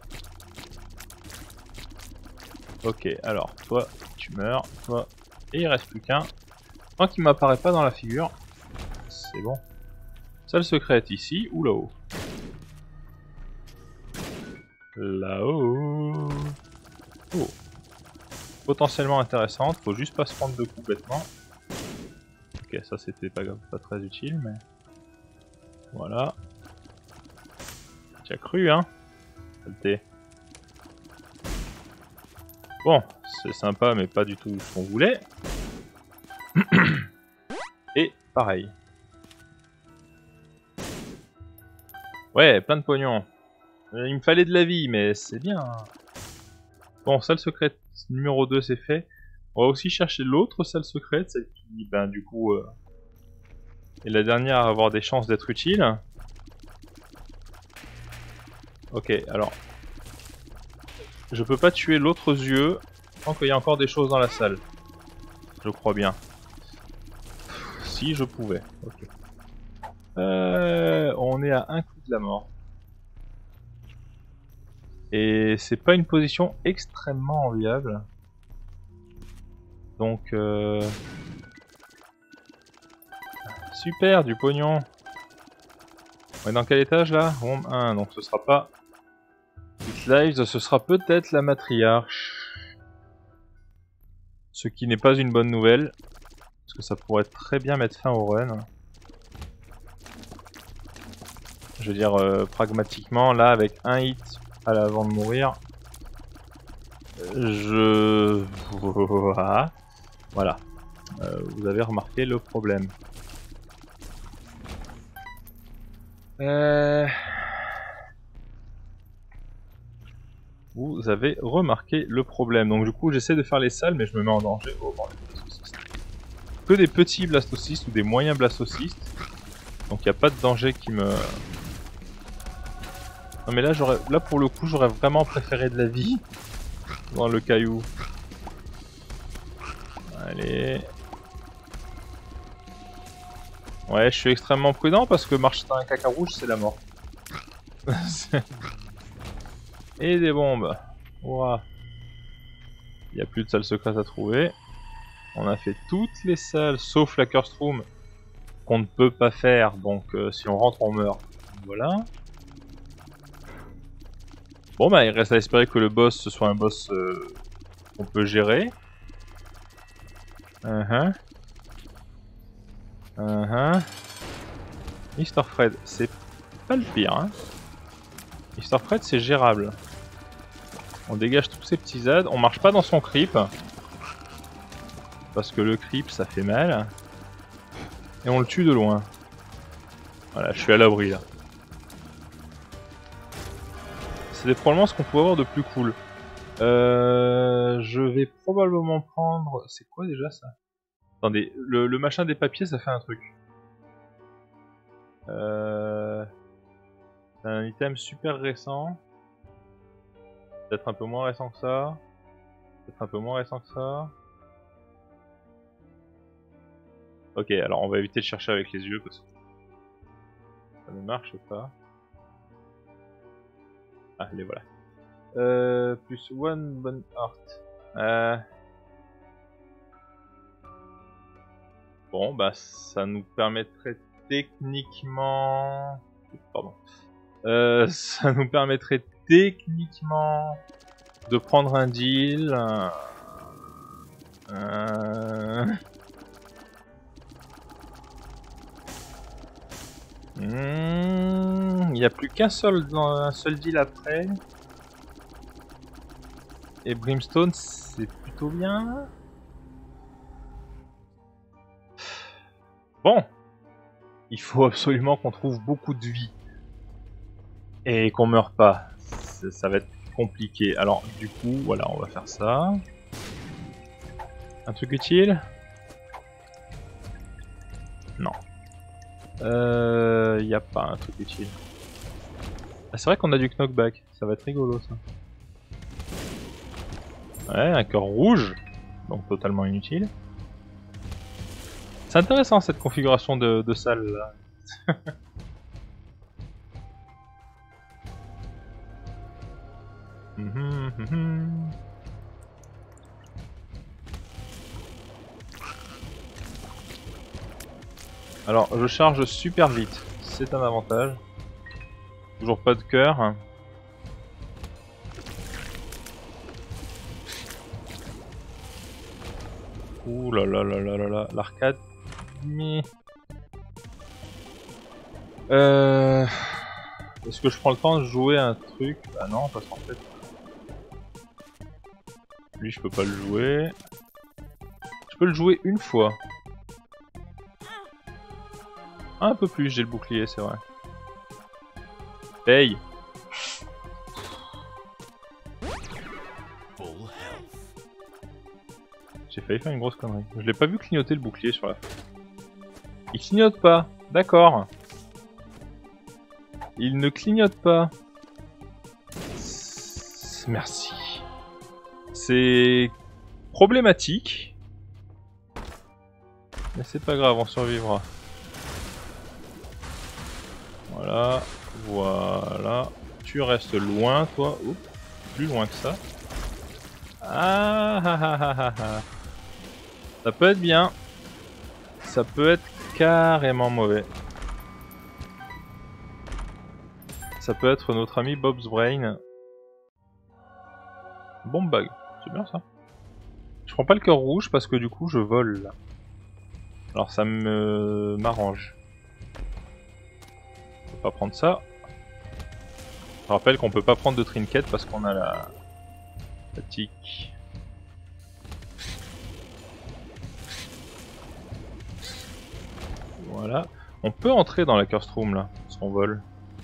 Ok, alors, toi, tu meurs, toi, et il reste plus qu'un. Tant qu'il m'apparaît pas dans la figure, c'est bon. Salle secrète ici ou là-haut? Là-haut. Oh. Potentiellement intéressante, faut juste pas se prendre de coups bêtement. Ok, ça c'était pas, pas très utile, mais... Voilà. Tu as cru, hein? Saleté. Bon, c'est sympa, mais pas du tout ce qu'on voulait. Et pareil. Ouais, plein de pognon. Il me fallait de la vie, mais c'est bien. Bon, salle secrète numéro deux, c'est fait. On va aussi chercher l'autre salle secrète, celle qui, ben, du coup, euh, est la dernière à avoir des chances d'être utile. Ok, alors... Je peux pas tuer l'autre yeux tant qu'il y a encore des choses dans la salle. Je crois bien. Si, je pouvais. Ok. Euh, on est à un coup de la mort. Et c'est pas une position extrêmement enviable. Donc... Euh... Super, du pognon. On est dans quel étage là? Room un, donc ce sera pas... It Lives, ce sera peut-être la matriarche. Ce qui n'est pas une bonne nouvelle. Parce que ça pourrait très bien mettre fin au run. Je veux dire, euh, pragmatiquement, là, avec un hit à l'avant de mourir, je... Voilà. Euh, vous avez remarqué le problème. Euh... Vous avez remarqué le problème. Donc du coup, j'essaie de faire les salles, mais je me mets en danger. Oh, bon, les blastocystes. Que des petits blastocystes ou des moyens blastocystes. Donc il n'y a pas de danger qui me... Non mais là, j'aurais, là pour le coup, j'aurais vraiment préféré de la vie dans le caillou. Allez. Ouais, je suis extrêmement prudent parce que marcher dans un caca rouge, c'est la mort. Et des bombes. Ouah. Il n'y a plus de salle secrète à trouver. On a fait toutes les salles sauf la Cursed Room qu'on ne peut pas faire. Donc euh, si on rentre, on meurt. Voilà. Bon bah il reste à espérer que le boss ce soit un boss euh, qu'on peut gérer. Uh-huh. Uh-huh. mister Fred, c'est pas le pire. Hein. mister Fred c'est gérable. On dégage tous ces petits Z, on marche pas dans son creep. Parce que le creep ça fait mal. Et on le tue de loin. Voilà, je suis à l'abri là. C'était probablement ce qu'on pouvait avoir de plus cool. Euh, je vais probablement prendre... C'est quoi déjà ça? Attendez, le, le machin des papiers ça fait un truc. Euh... C'est un item super récent. Peut-être un peu moins récent que ça. Peut-être un peu moins récent que ça. Ok, alors on va éviter de chercher avec les yeux parce que ça ne marche pas. Ah, les voilà. Euh, plus one bonne art. Euh... Bon, bah ça nous permettrait techniquement... Pardon. Euh, ça nous permettrait techniquement de prendre un deal. Euh... Il mmh, n'y a plus qu'un seul, un seul deal après. Et Brimstone, c'est plutôt bien. Bon. Il faut absolument qu'on trouve beaucoup de vie. Et qu'on meure pas. Ça va être compliqué. Alors, du coup, voilà, on va faire ça. Un truc utile? Non. Euh, y a pas un truc utile. Ah, c'est vrai qu'on a du knockback, ça va être rigolo ça. Ouais, un cœur rouge, donc totalement inutile. C'est intéressant cette configuration de, de salle là. mm-hmm, mm-hmm. Alors, je charge super vite, c'est un avantage. Toujours pas de cœur. Ouh là là là là là là, l'arcade. Euh... Est-ce que je prends le temps de jouer un truc? Bah non, parce qu'en fait... Lui, je peux pas le jouer. Je peux le jouer une fois. Un peu plus, j'ai le bouclier, c'est vrai. Paye. J'ai failli faire une grosse connerie. Je l'ai pas vu clignoter le bouclier sur la fin. Il clignote pas. D'accord. Il ne clignote pas. Merci. C'est problématique. Mais c'est pas grave, on survivra. Voilà. Voilà. Tu restes loin, toi. Oups. Plus loin que ça. Ah ah ah ah ah ah. Ça peut être bien. Ça peut être carrément mauvais. Ça peut être notre ami Bob's Brain. Bomb bag. C'est bien ça. Je prends pas le cœur rouge parce que du coup je vole là. Alors ça me m'arrange. On peut pas prendre ça. Je rappelle qu'on peut pas prendre de trinket parce qu'on a la... la tic. Voilà. On peut entrer dans la Curse Room là, parce qu'on vole.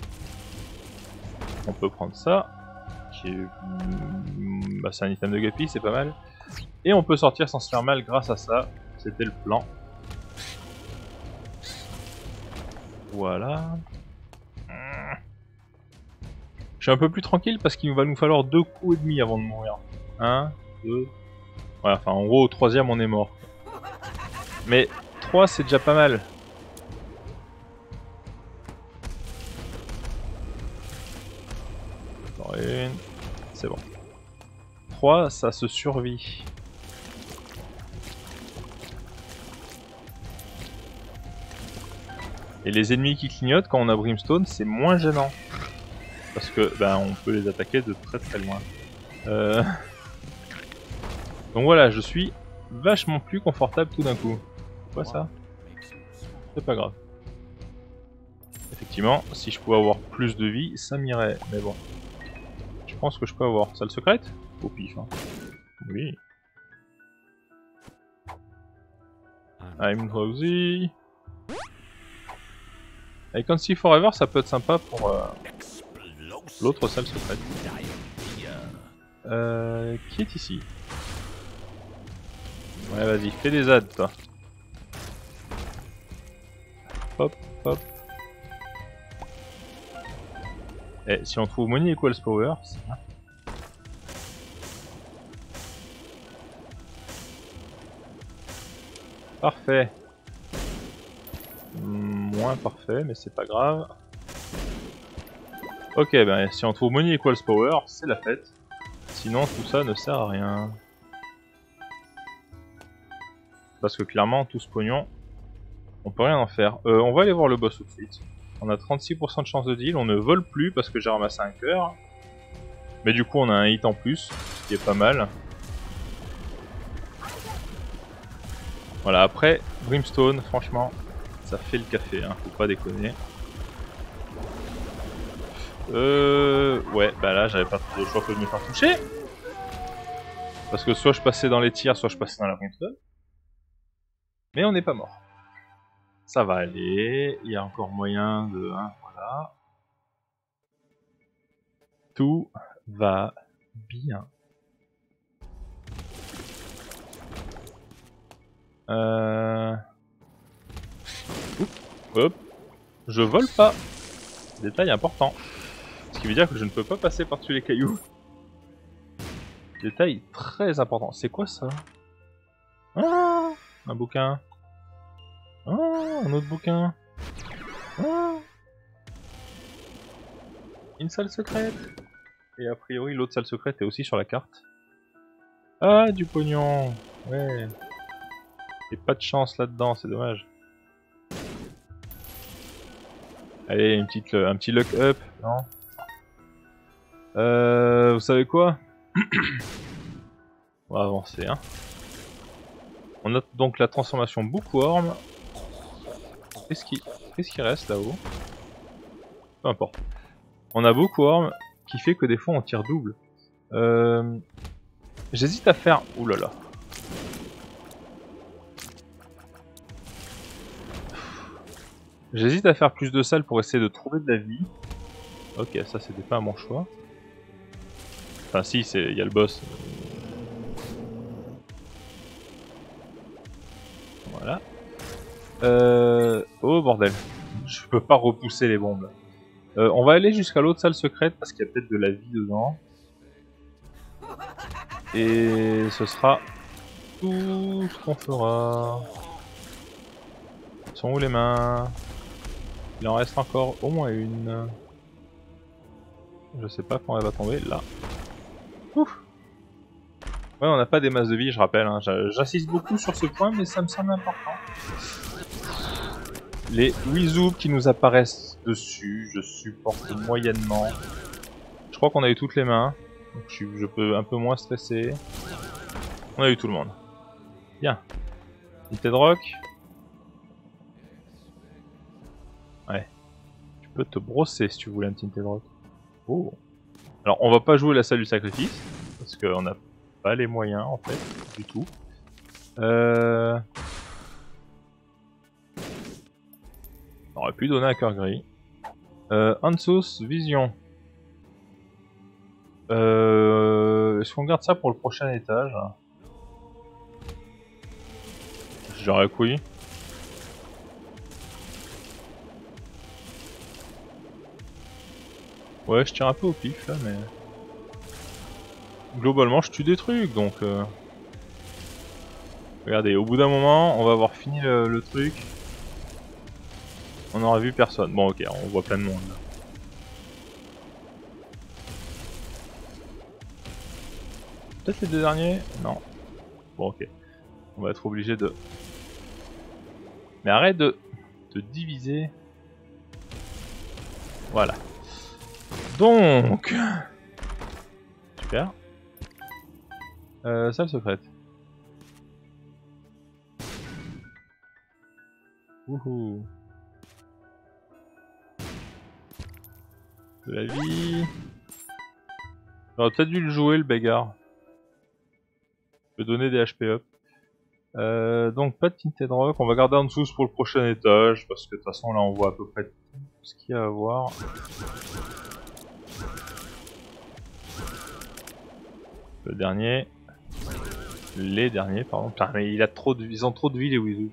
On peut prendre ça. Qui est... bah, c'est un item de Guppy, c'est pas mal. Et on peut sortir sans se faire mal grâce à ça. C'était le plan. Voilà. Je suis un peu plus tranquille parce qu'il va nous falloir deux coups et demi avant de mourir. Un, deux... Ouais, enfin en gros au troisième on est mort. Mais trois c'est déjà pas mal. Encore une... C'est bon. trois ça se survit. Et les ennemis qui clignotent quand on a Brimstone c'est moins gênant. Parce que ben on peut les attaquer de très très loin. Euh... Donc voilà, je suis vachement plus confortable tout d'un coup. C'est quoi ça? C'est pas grave. Effectivement, si je pouvais avoir plus de vie, ça m'irait. Mais bon. Je pense que je peux avoir. Salle secrète? Au pif. Hein. Oui. I'm drowsy. I can't see forever, ça peut être sympa pour euh, l'autre salle secrète. Euh, qui est ici? Ouais, vas-y, fais des ads, toi. Hop, hop. Eh, si on trouve Money equals power, c'est bien. Parfait. Moins parfait, mais c'est pas grave. Ok, ben si on trouve Money equals power, c'est la fête. Sinon, tout ça ne sert à rien. Parce que clairement, tout ce pognon, on peut rien en faire. Euh, on va aller voir le boss tout de suite. On a trente-six pour cent de chance de deal, on ne vole plus parce que j'ai ramassé un cœur. Mais du coup, on a un hit en plus, ce qui est pas mal. Voilà, après, Brimstone, franchement, ça fait le café, hein, faut pas déconner. Euh... Ouais, bah là, j'avais pas trop de choix que de me faire toucher. Parce que soit je passais dans les tirs, soit je passais dans la Brimstone. Mais on n'est pas mort. Ça va aller, il y a encore moyen de... Hein, voilà. Tout va bien. Euh... Oups. Hop. Je vole pas. Détail important. Ce qui veut dire que je ne peux pas passer par-dessus les cailloux. Détail très important. C'est quoi ça? Ah, un bouquin. Ah, un autre bouquin. Ah, une salle secrète. Et a priori, l'autre salle secrète est aussi sur la carte. Ah, du pognon. Ouais. Et pas de chance là-dedans, c'est dommage. Allez, une petite, un petit luck up, non? Euh, vous savez quoi? On va avancer, hein. On a donc la transformation Bookworm. Qu'est-ce qui, qu'est-ce qui reste là-haut? Peu importe. On a Bookworm qui fait que des fois on tire double. Euh, J'hésite à faire... Ouh là là. J'hésite à faire plus de salles pour essayer de trouver de la vie. Ok, ça c'était pas un bon choix. Enfin si, il y a le boss. Voilà. Euh... Oh bordel. Je peux pas repousser les bombes là. Euh, on va aller jusqu'à l'autre salle secrète parce qu'il y a peut-être de la vie dedans. Et ce sera tout ce qu'on fera. Sont où les mains? Il en reste encore au moins une. Je sais pas quand elle va tomber. Là. Ouf. Ouais, on n'a pas des masses de vie, je rappelle. Hein. J'insiste beaucoup sur ce point, mais ça me semble important. Les Wizoob qui nous apparaissent dessus, je supporte moyennement. Je crois qu'on a eu toutes les mains. Donc je, je peux un peu moins stresser. On a eu tout le monde. Bien. Unité de rock. Ouais. Tu peux te brosser si tu voulais un petit unité de rock. Oh. Alors on va pas jouer la salle du sacrifice. Parce qu'on n'a pas les moyens en fait. Du tout. Euh... On aurait pu donner un cœur gris. Euh, Hansos Vision. Euh, Est-ce qu'on garde ça pour le prochain étage? Je dirais que oui. Ouais, je tire un peu au pif là, mais... Globalement, je tue des trucs, donc... Euh... Regardez, au bout d'un moment, on va avoir fini le, le truc. On aura vu personne. Bon, ok, on voit plein de monde là. Peut-être les deux derniers? Non. Bon, ok. On va être obligé de... Mais arrête de... de diviser. Voilà. Donc... Super. Euh, salle secrète. Wouhou. De la vie. J'aurais peut-être dû le jouer le bagarre. Je peux donner des H P up. Euh, donc pas de Tinted Rock, on va garder en dessous pour le prochain étage, parce que de toute façon là on voit à peu près tout ce qu'il y a à voir. Le dernier. Les derniers, pardon. Putain mais il a trop de... ils ont trop de vie les Wizoob.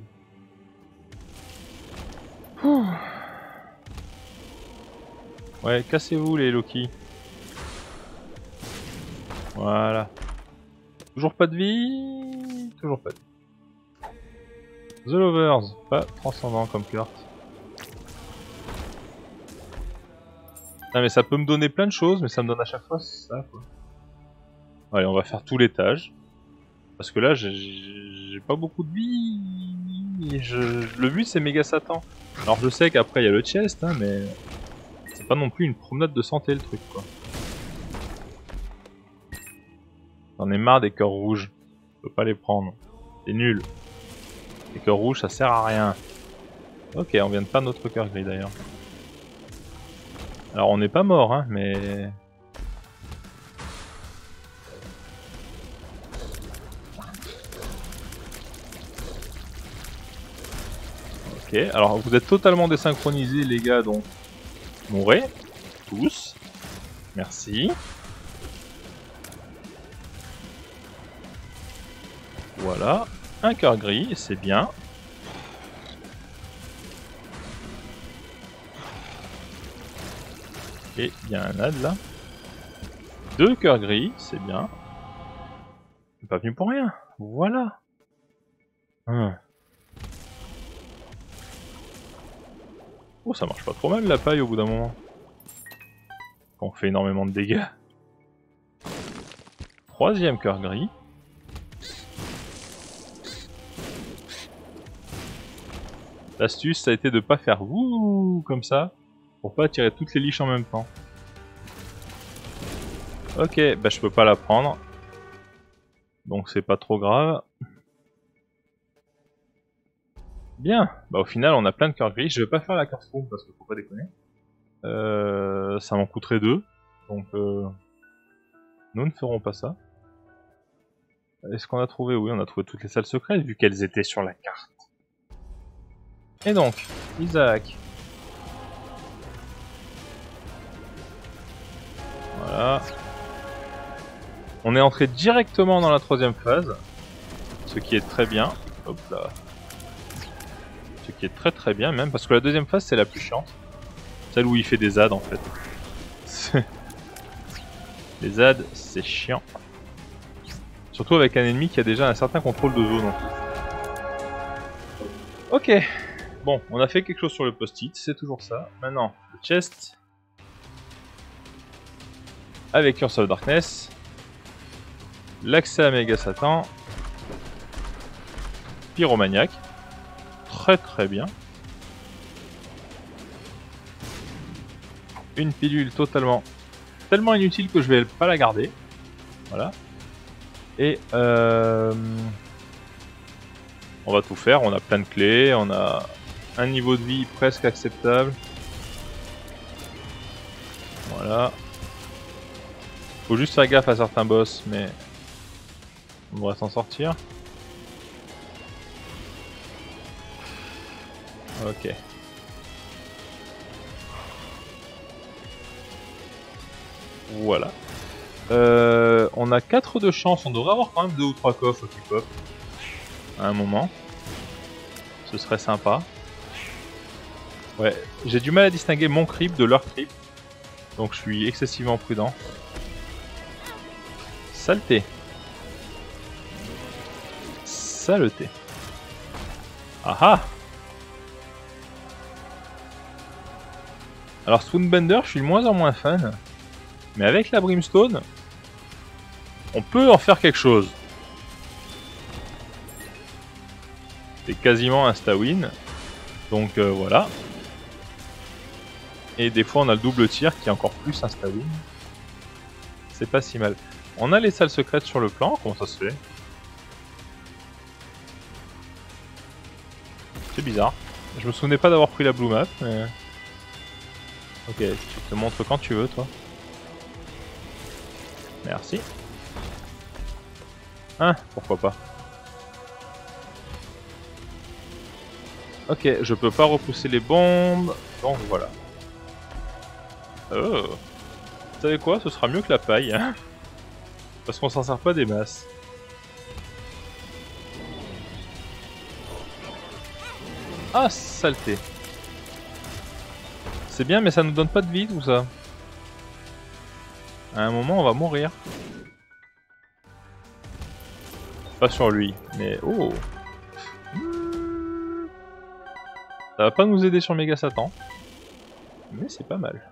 Ouais, cassez-vous les Loki. Voilà. Toujours pas de vie. Toujours pas de vie. The Lovers, pas transcendant comme carte. Ah mais ça peut me donner plein de choses, mais ça me donne à chaque fois ça quoi. Allez, on va faire tout l'étage. Parce que là, j'ai pas beaucoup de vie. Je... Le but c'est méga Satan. Alors je sais qu'après il y a le chest, hein, mais... C'est pas non plus une promenade de santé le truc quoi. J'en ai marre des cœurs rouges. Je peux pas les prendre. C'est nul. Les cœurs rouges ça sert à rien. Ok, on vient de perdre notre cœur gris d'ailleurs. Alors on n'est pas mort hein, mais... Ok, alors vous êtes totalement désynchronisés les gars, donc... Mourrez. Tous. Merci. Voilà. Un cœur gris, c'est bien. Et il y a un ad là. Deux cœurs gris, c'est bien. Je suis pas venu pour rien. Voilà. Hum. Oh, ça marche pas trop mal la paille au bout d'un moment. On fait énormément de dégâts. Troisième cœur gris. L'astuce, ça a été de pas faire wouh comme ça, pour pas attirer toutes les liches en même temps. Ok, bah je peux pas la prendre. Donc c'est pas trop grave. Bien, bah au final on a plein de cœurs gris. Je vais pas faire la carte room parce que faut pas déconner. Euh, ça m'en coûterait deux. Donc euh, nous ne ferons pas ça. Est-ce qu'on a trouvé? Oui, on a trouvé toutes les salles secrètes vu qu'elles étaient sur la carte. Et donc, Isaac, Voilà. On est entré directement dans la troisième phase, ce qui est très bien. Hop là. Ce qui est très très bien même, parce que la deuxième phase c'est la plus chiante. Celle où il fait des Z A D en fait. Les Z A D c'est chiant. Surtout avec un ennemi qui a déjà un certain contrôle de zone. Ok. Bon, on a fait quelque chose sur le post-it, c'est toujours ça. Maintenant, le chest. Avec Curse of Darkness. L'accès à Méga Satan. Pyromaniac. Très très bien. Une pilule totalement... tellement inutile que je vais pas la garder. Voilà. Et euh... on va tout faire, on a plein de clés, on a un niveau de vie presque acceptable. Voilà. Faut juste faire gaffe à certains boss, mais on devrait s'en sortir. Ok. Voilà. Euh, on a quatre de chance, on devrait avoir quand même deux ou trois coffres qui pop à un moment. Ce serait sympa. Ouais, j'ai du mal à distinguer mon creep de leur creep, donc je suis excessivement prudent. Saleté. Saleté. Ah ah. Alors Spoonbender, je suis de moins en moins fan. Mais avec la Brimstone, on peut en faire quelque chose. C'est quasiment un insta-win. Donc euh, voilà. Et des fois on a le double tir qui est encore plus insta-win. C'est pas si mal. On a les salles secrètes sur le plan, comment ça se fait? C'est bizarre. Je me souvenais pas d'avoir pris la blue map, mais... Ok, tu te montres quand tu veux toi. Merci. Hein, pourquoi pas. Ok, je peux pas repousser les bombes, donc voilà. Oh. Vous savez quoi, ce sera mieux que la paille, hein. Parce qu'on s'en sert pas des masses. Ah, saleté. C'est bien, mais ça nous donne pas de vie tout ça. À un moment, on va mourir. Pas sur lui, mais oh. Ça va pas nous aider sur Méga Satan, mais c'est pas mal.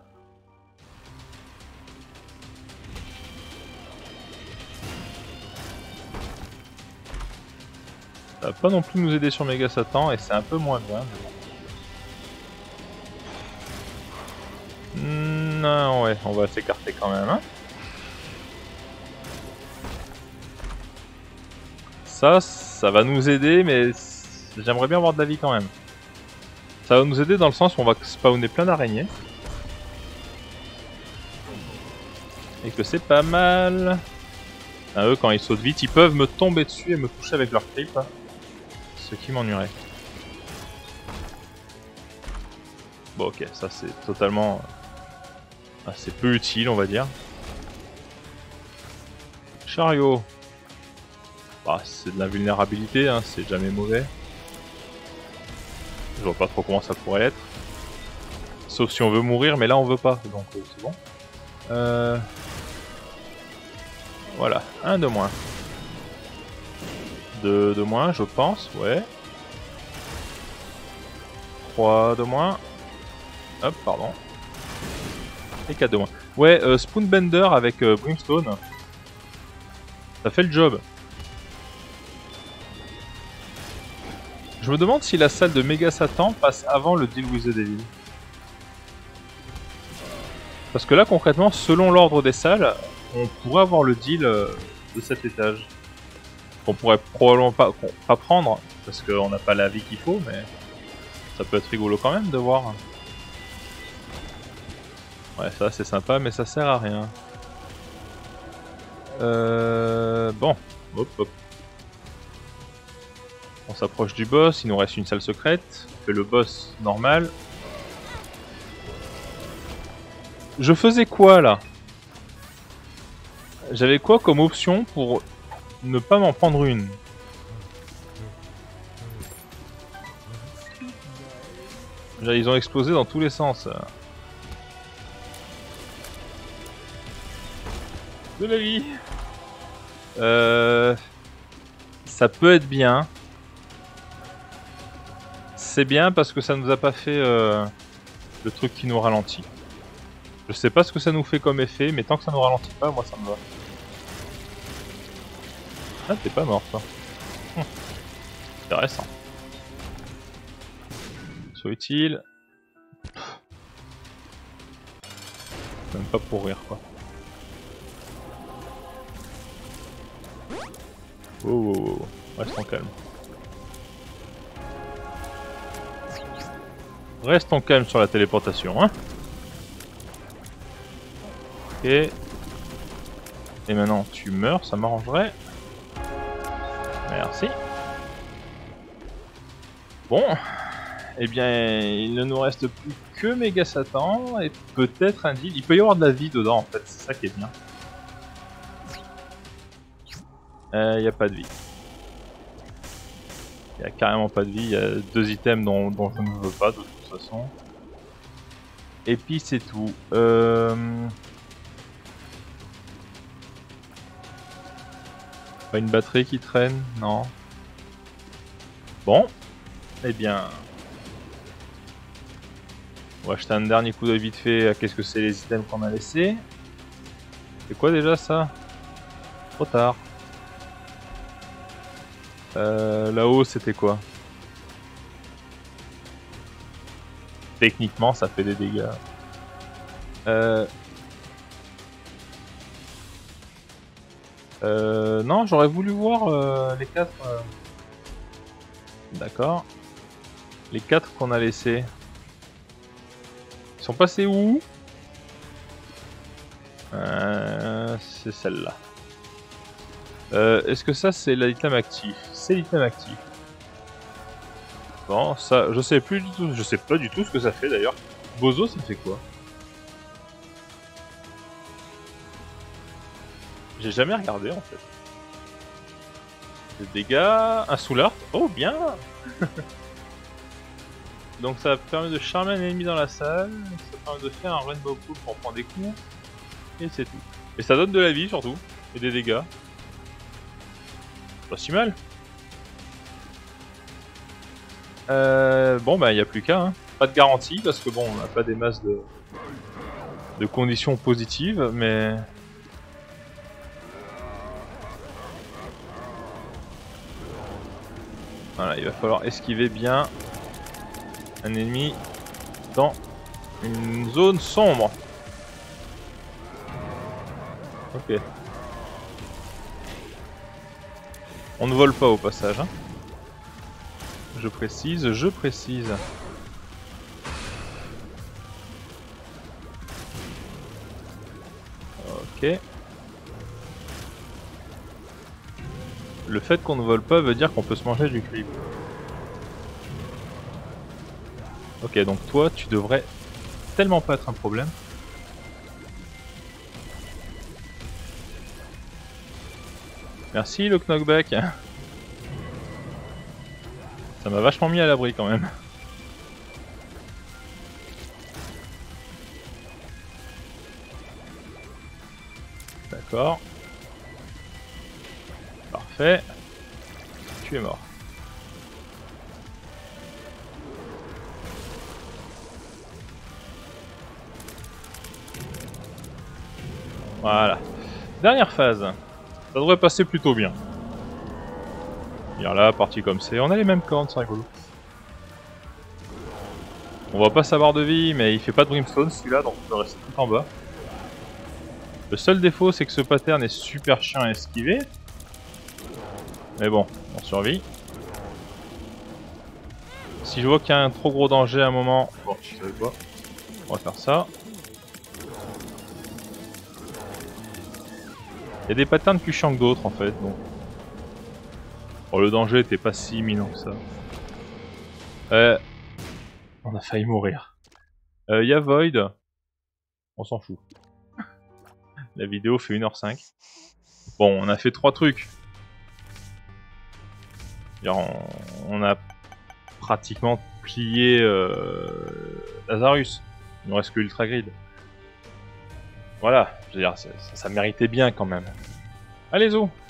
Ça va pas non plus nous aider sur Méga Satan et c'est un peu moins bien. Non, ouais, on va s'écarter quand même. Hein. Ça, ça va nous aider, mais j'aimerais bien avoir de la vie quand même. Ça va nous aider dans le sens où on va spawner plein d'araignées. Et que c'est pas mal. Ah, eux, quand ils sautent vite, ils peuvent me tomber dessus et me toucher avec leur creep. Ce qui m'ennuierait. Bon, ok, ça c'est totalement... assez peu utile, on va dire. Chariot. Bah, c'est de la vulnérabilité, hein, c'est jamais mauvais. Je vois pas trop comment ça pourrait être. Sauf si on veut mourir, mais là on veut pas, donc euh, c'est bon. Euh... Voilà, un de moins. Deux de moins, je pense, ouais. Trois de moins. Hop, pardon. Et quatre de moins. Ouais, euh, Spoonbender avec euh, Brimstone. Ça fait le job. Je me demande si la salle de Méga Satan passe avant le Deal with the Devil. Parce que là, concrètement, selon l'ordre des salles, on pourrait avoir le deal euh, de cet étage. Qu'on pourrait probablement pas, pas prendre, parce qu'on n'a pas la vie qu'il faut, mais ça peut être rigolo quand même de voir. Ouais, ça c'est sympa, mais ça sert à rien. Euh... Bon, hop hop. On s'approche du boss, il nous reste une salle secrète. On fait le boss normal. Je faisais quoi là? J'avais quoi comme option pour ne pas m'en prendre une? Là, ils ont explosé dans tous les sens. De la vie. Euh... Ça peut être bien. C'est bien parce que ça nous a pas fait euh, le truc qui nous ralentit. Je sais pas ce que ça nous fait comme effet, mais tant que ça nous ralentit pas, moi ça me va. Ah, t'es pas mort toi. Hum. Intéressant. Soit utile. Même pas pour rire quoi. Oh, oh, oh, oh. Restons calmes. Restons calmes sur la téléportation, hein. Ok. Et maintenant tu meurs, ça m'arrangerait. Merci. Bon. Eh bien, il ne nous reste plus que Méga Satan et peut-être un deal. Il peut y avoir de la vie dedans en fait, c'est ça qui est bien. Il euh, n'y a pas de vie. Il n'y a carrément pas de vie, il y a deux items dont, dont je ne veux pas de toute façon. Et puis c'est tout. Euh... Pas une batterie qui traîne? Non. Bon. Eh bien... On va jeter un dernier coup d'œil vite fait à qu'est-ce que c'est les items qu'on a laissés. C'est quoi déjà ça? Trop tard. Euh, Là-haut c'était quoi? Techniquement ça fait des dégâts. Euh... Euh... Non, j'aurais voulu voir euh, les quatre... Euh... D'accord. Les quatre qu'on a laissés. Ils sont passés où? euh, C'est celle-là. Euh, Est-ce que ça c'est l'item actif? C'est l'item actif. Bon, ça, je sais plus du tout, je sais pas du tout ce que ça fait d'ailleurs. Bozo, ça fait quoi? J'ai jamais regardé en fait. Des dégâts, un soulard. Oh bien. Donc ça permet de charmer un ennemi dans la salle, ça permet de faire un rainbow pool pour prendre des coups, et c'est tout. Et ça donne de la vie surtout, et des dégâts. Pas si mal. Euh, bon bah il n'y a plus qu'à, hein. Pas de garantie parce que bon on n'a pas des masses de, de conditions positives, mais... Voilà, il va falloir esquiver bien un ennemi dans une zone sombre. Ok. On ne vole pas au passage, hein. Je précise, je précise. Ok. Le fait qu'on ne vole pas veut dire qu'on peut se manger du creep. Ok, donc toi, tu devrais tellement pas être un problème. Merci le knockback. Ça m'a vachement mis à l'abri quand même. D'accord. Parfait. Tu es mort. Voilà. Dernière phase. Ça devrait passer plutôt bien. Bien là, parti comme c'est. On a les mêmes cornes, c'est rigolo. On va pas savoir de vie, mais il fait pas de brimstone celui-là, donc on peut rester tout en bas. Le seul défaut, c'est que ce pattern est super chiant à esquiver. Mais bon, on survit. Si je vois qu'il y a un trop gros danger à un moment... Bon, je sais pas. On va faire ça. Il y a des patterns plus chiants que d'autres en fait, donc... Bon, le danger était pas si imminent que ça. Euh... On a failli mourir. Il euh, y a Void. On s'en fout. La vidéo fait une heure cinq. Bon, on a fait trois trucs. On, on a pratiquement plié euh, Lazarus. Il nous reste que Ultra Grid. Voilà, je veux dire, ça, ça méritait bien quand même. Allez, zo!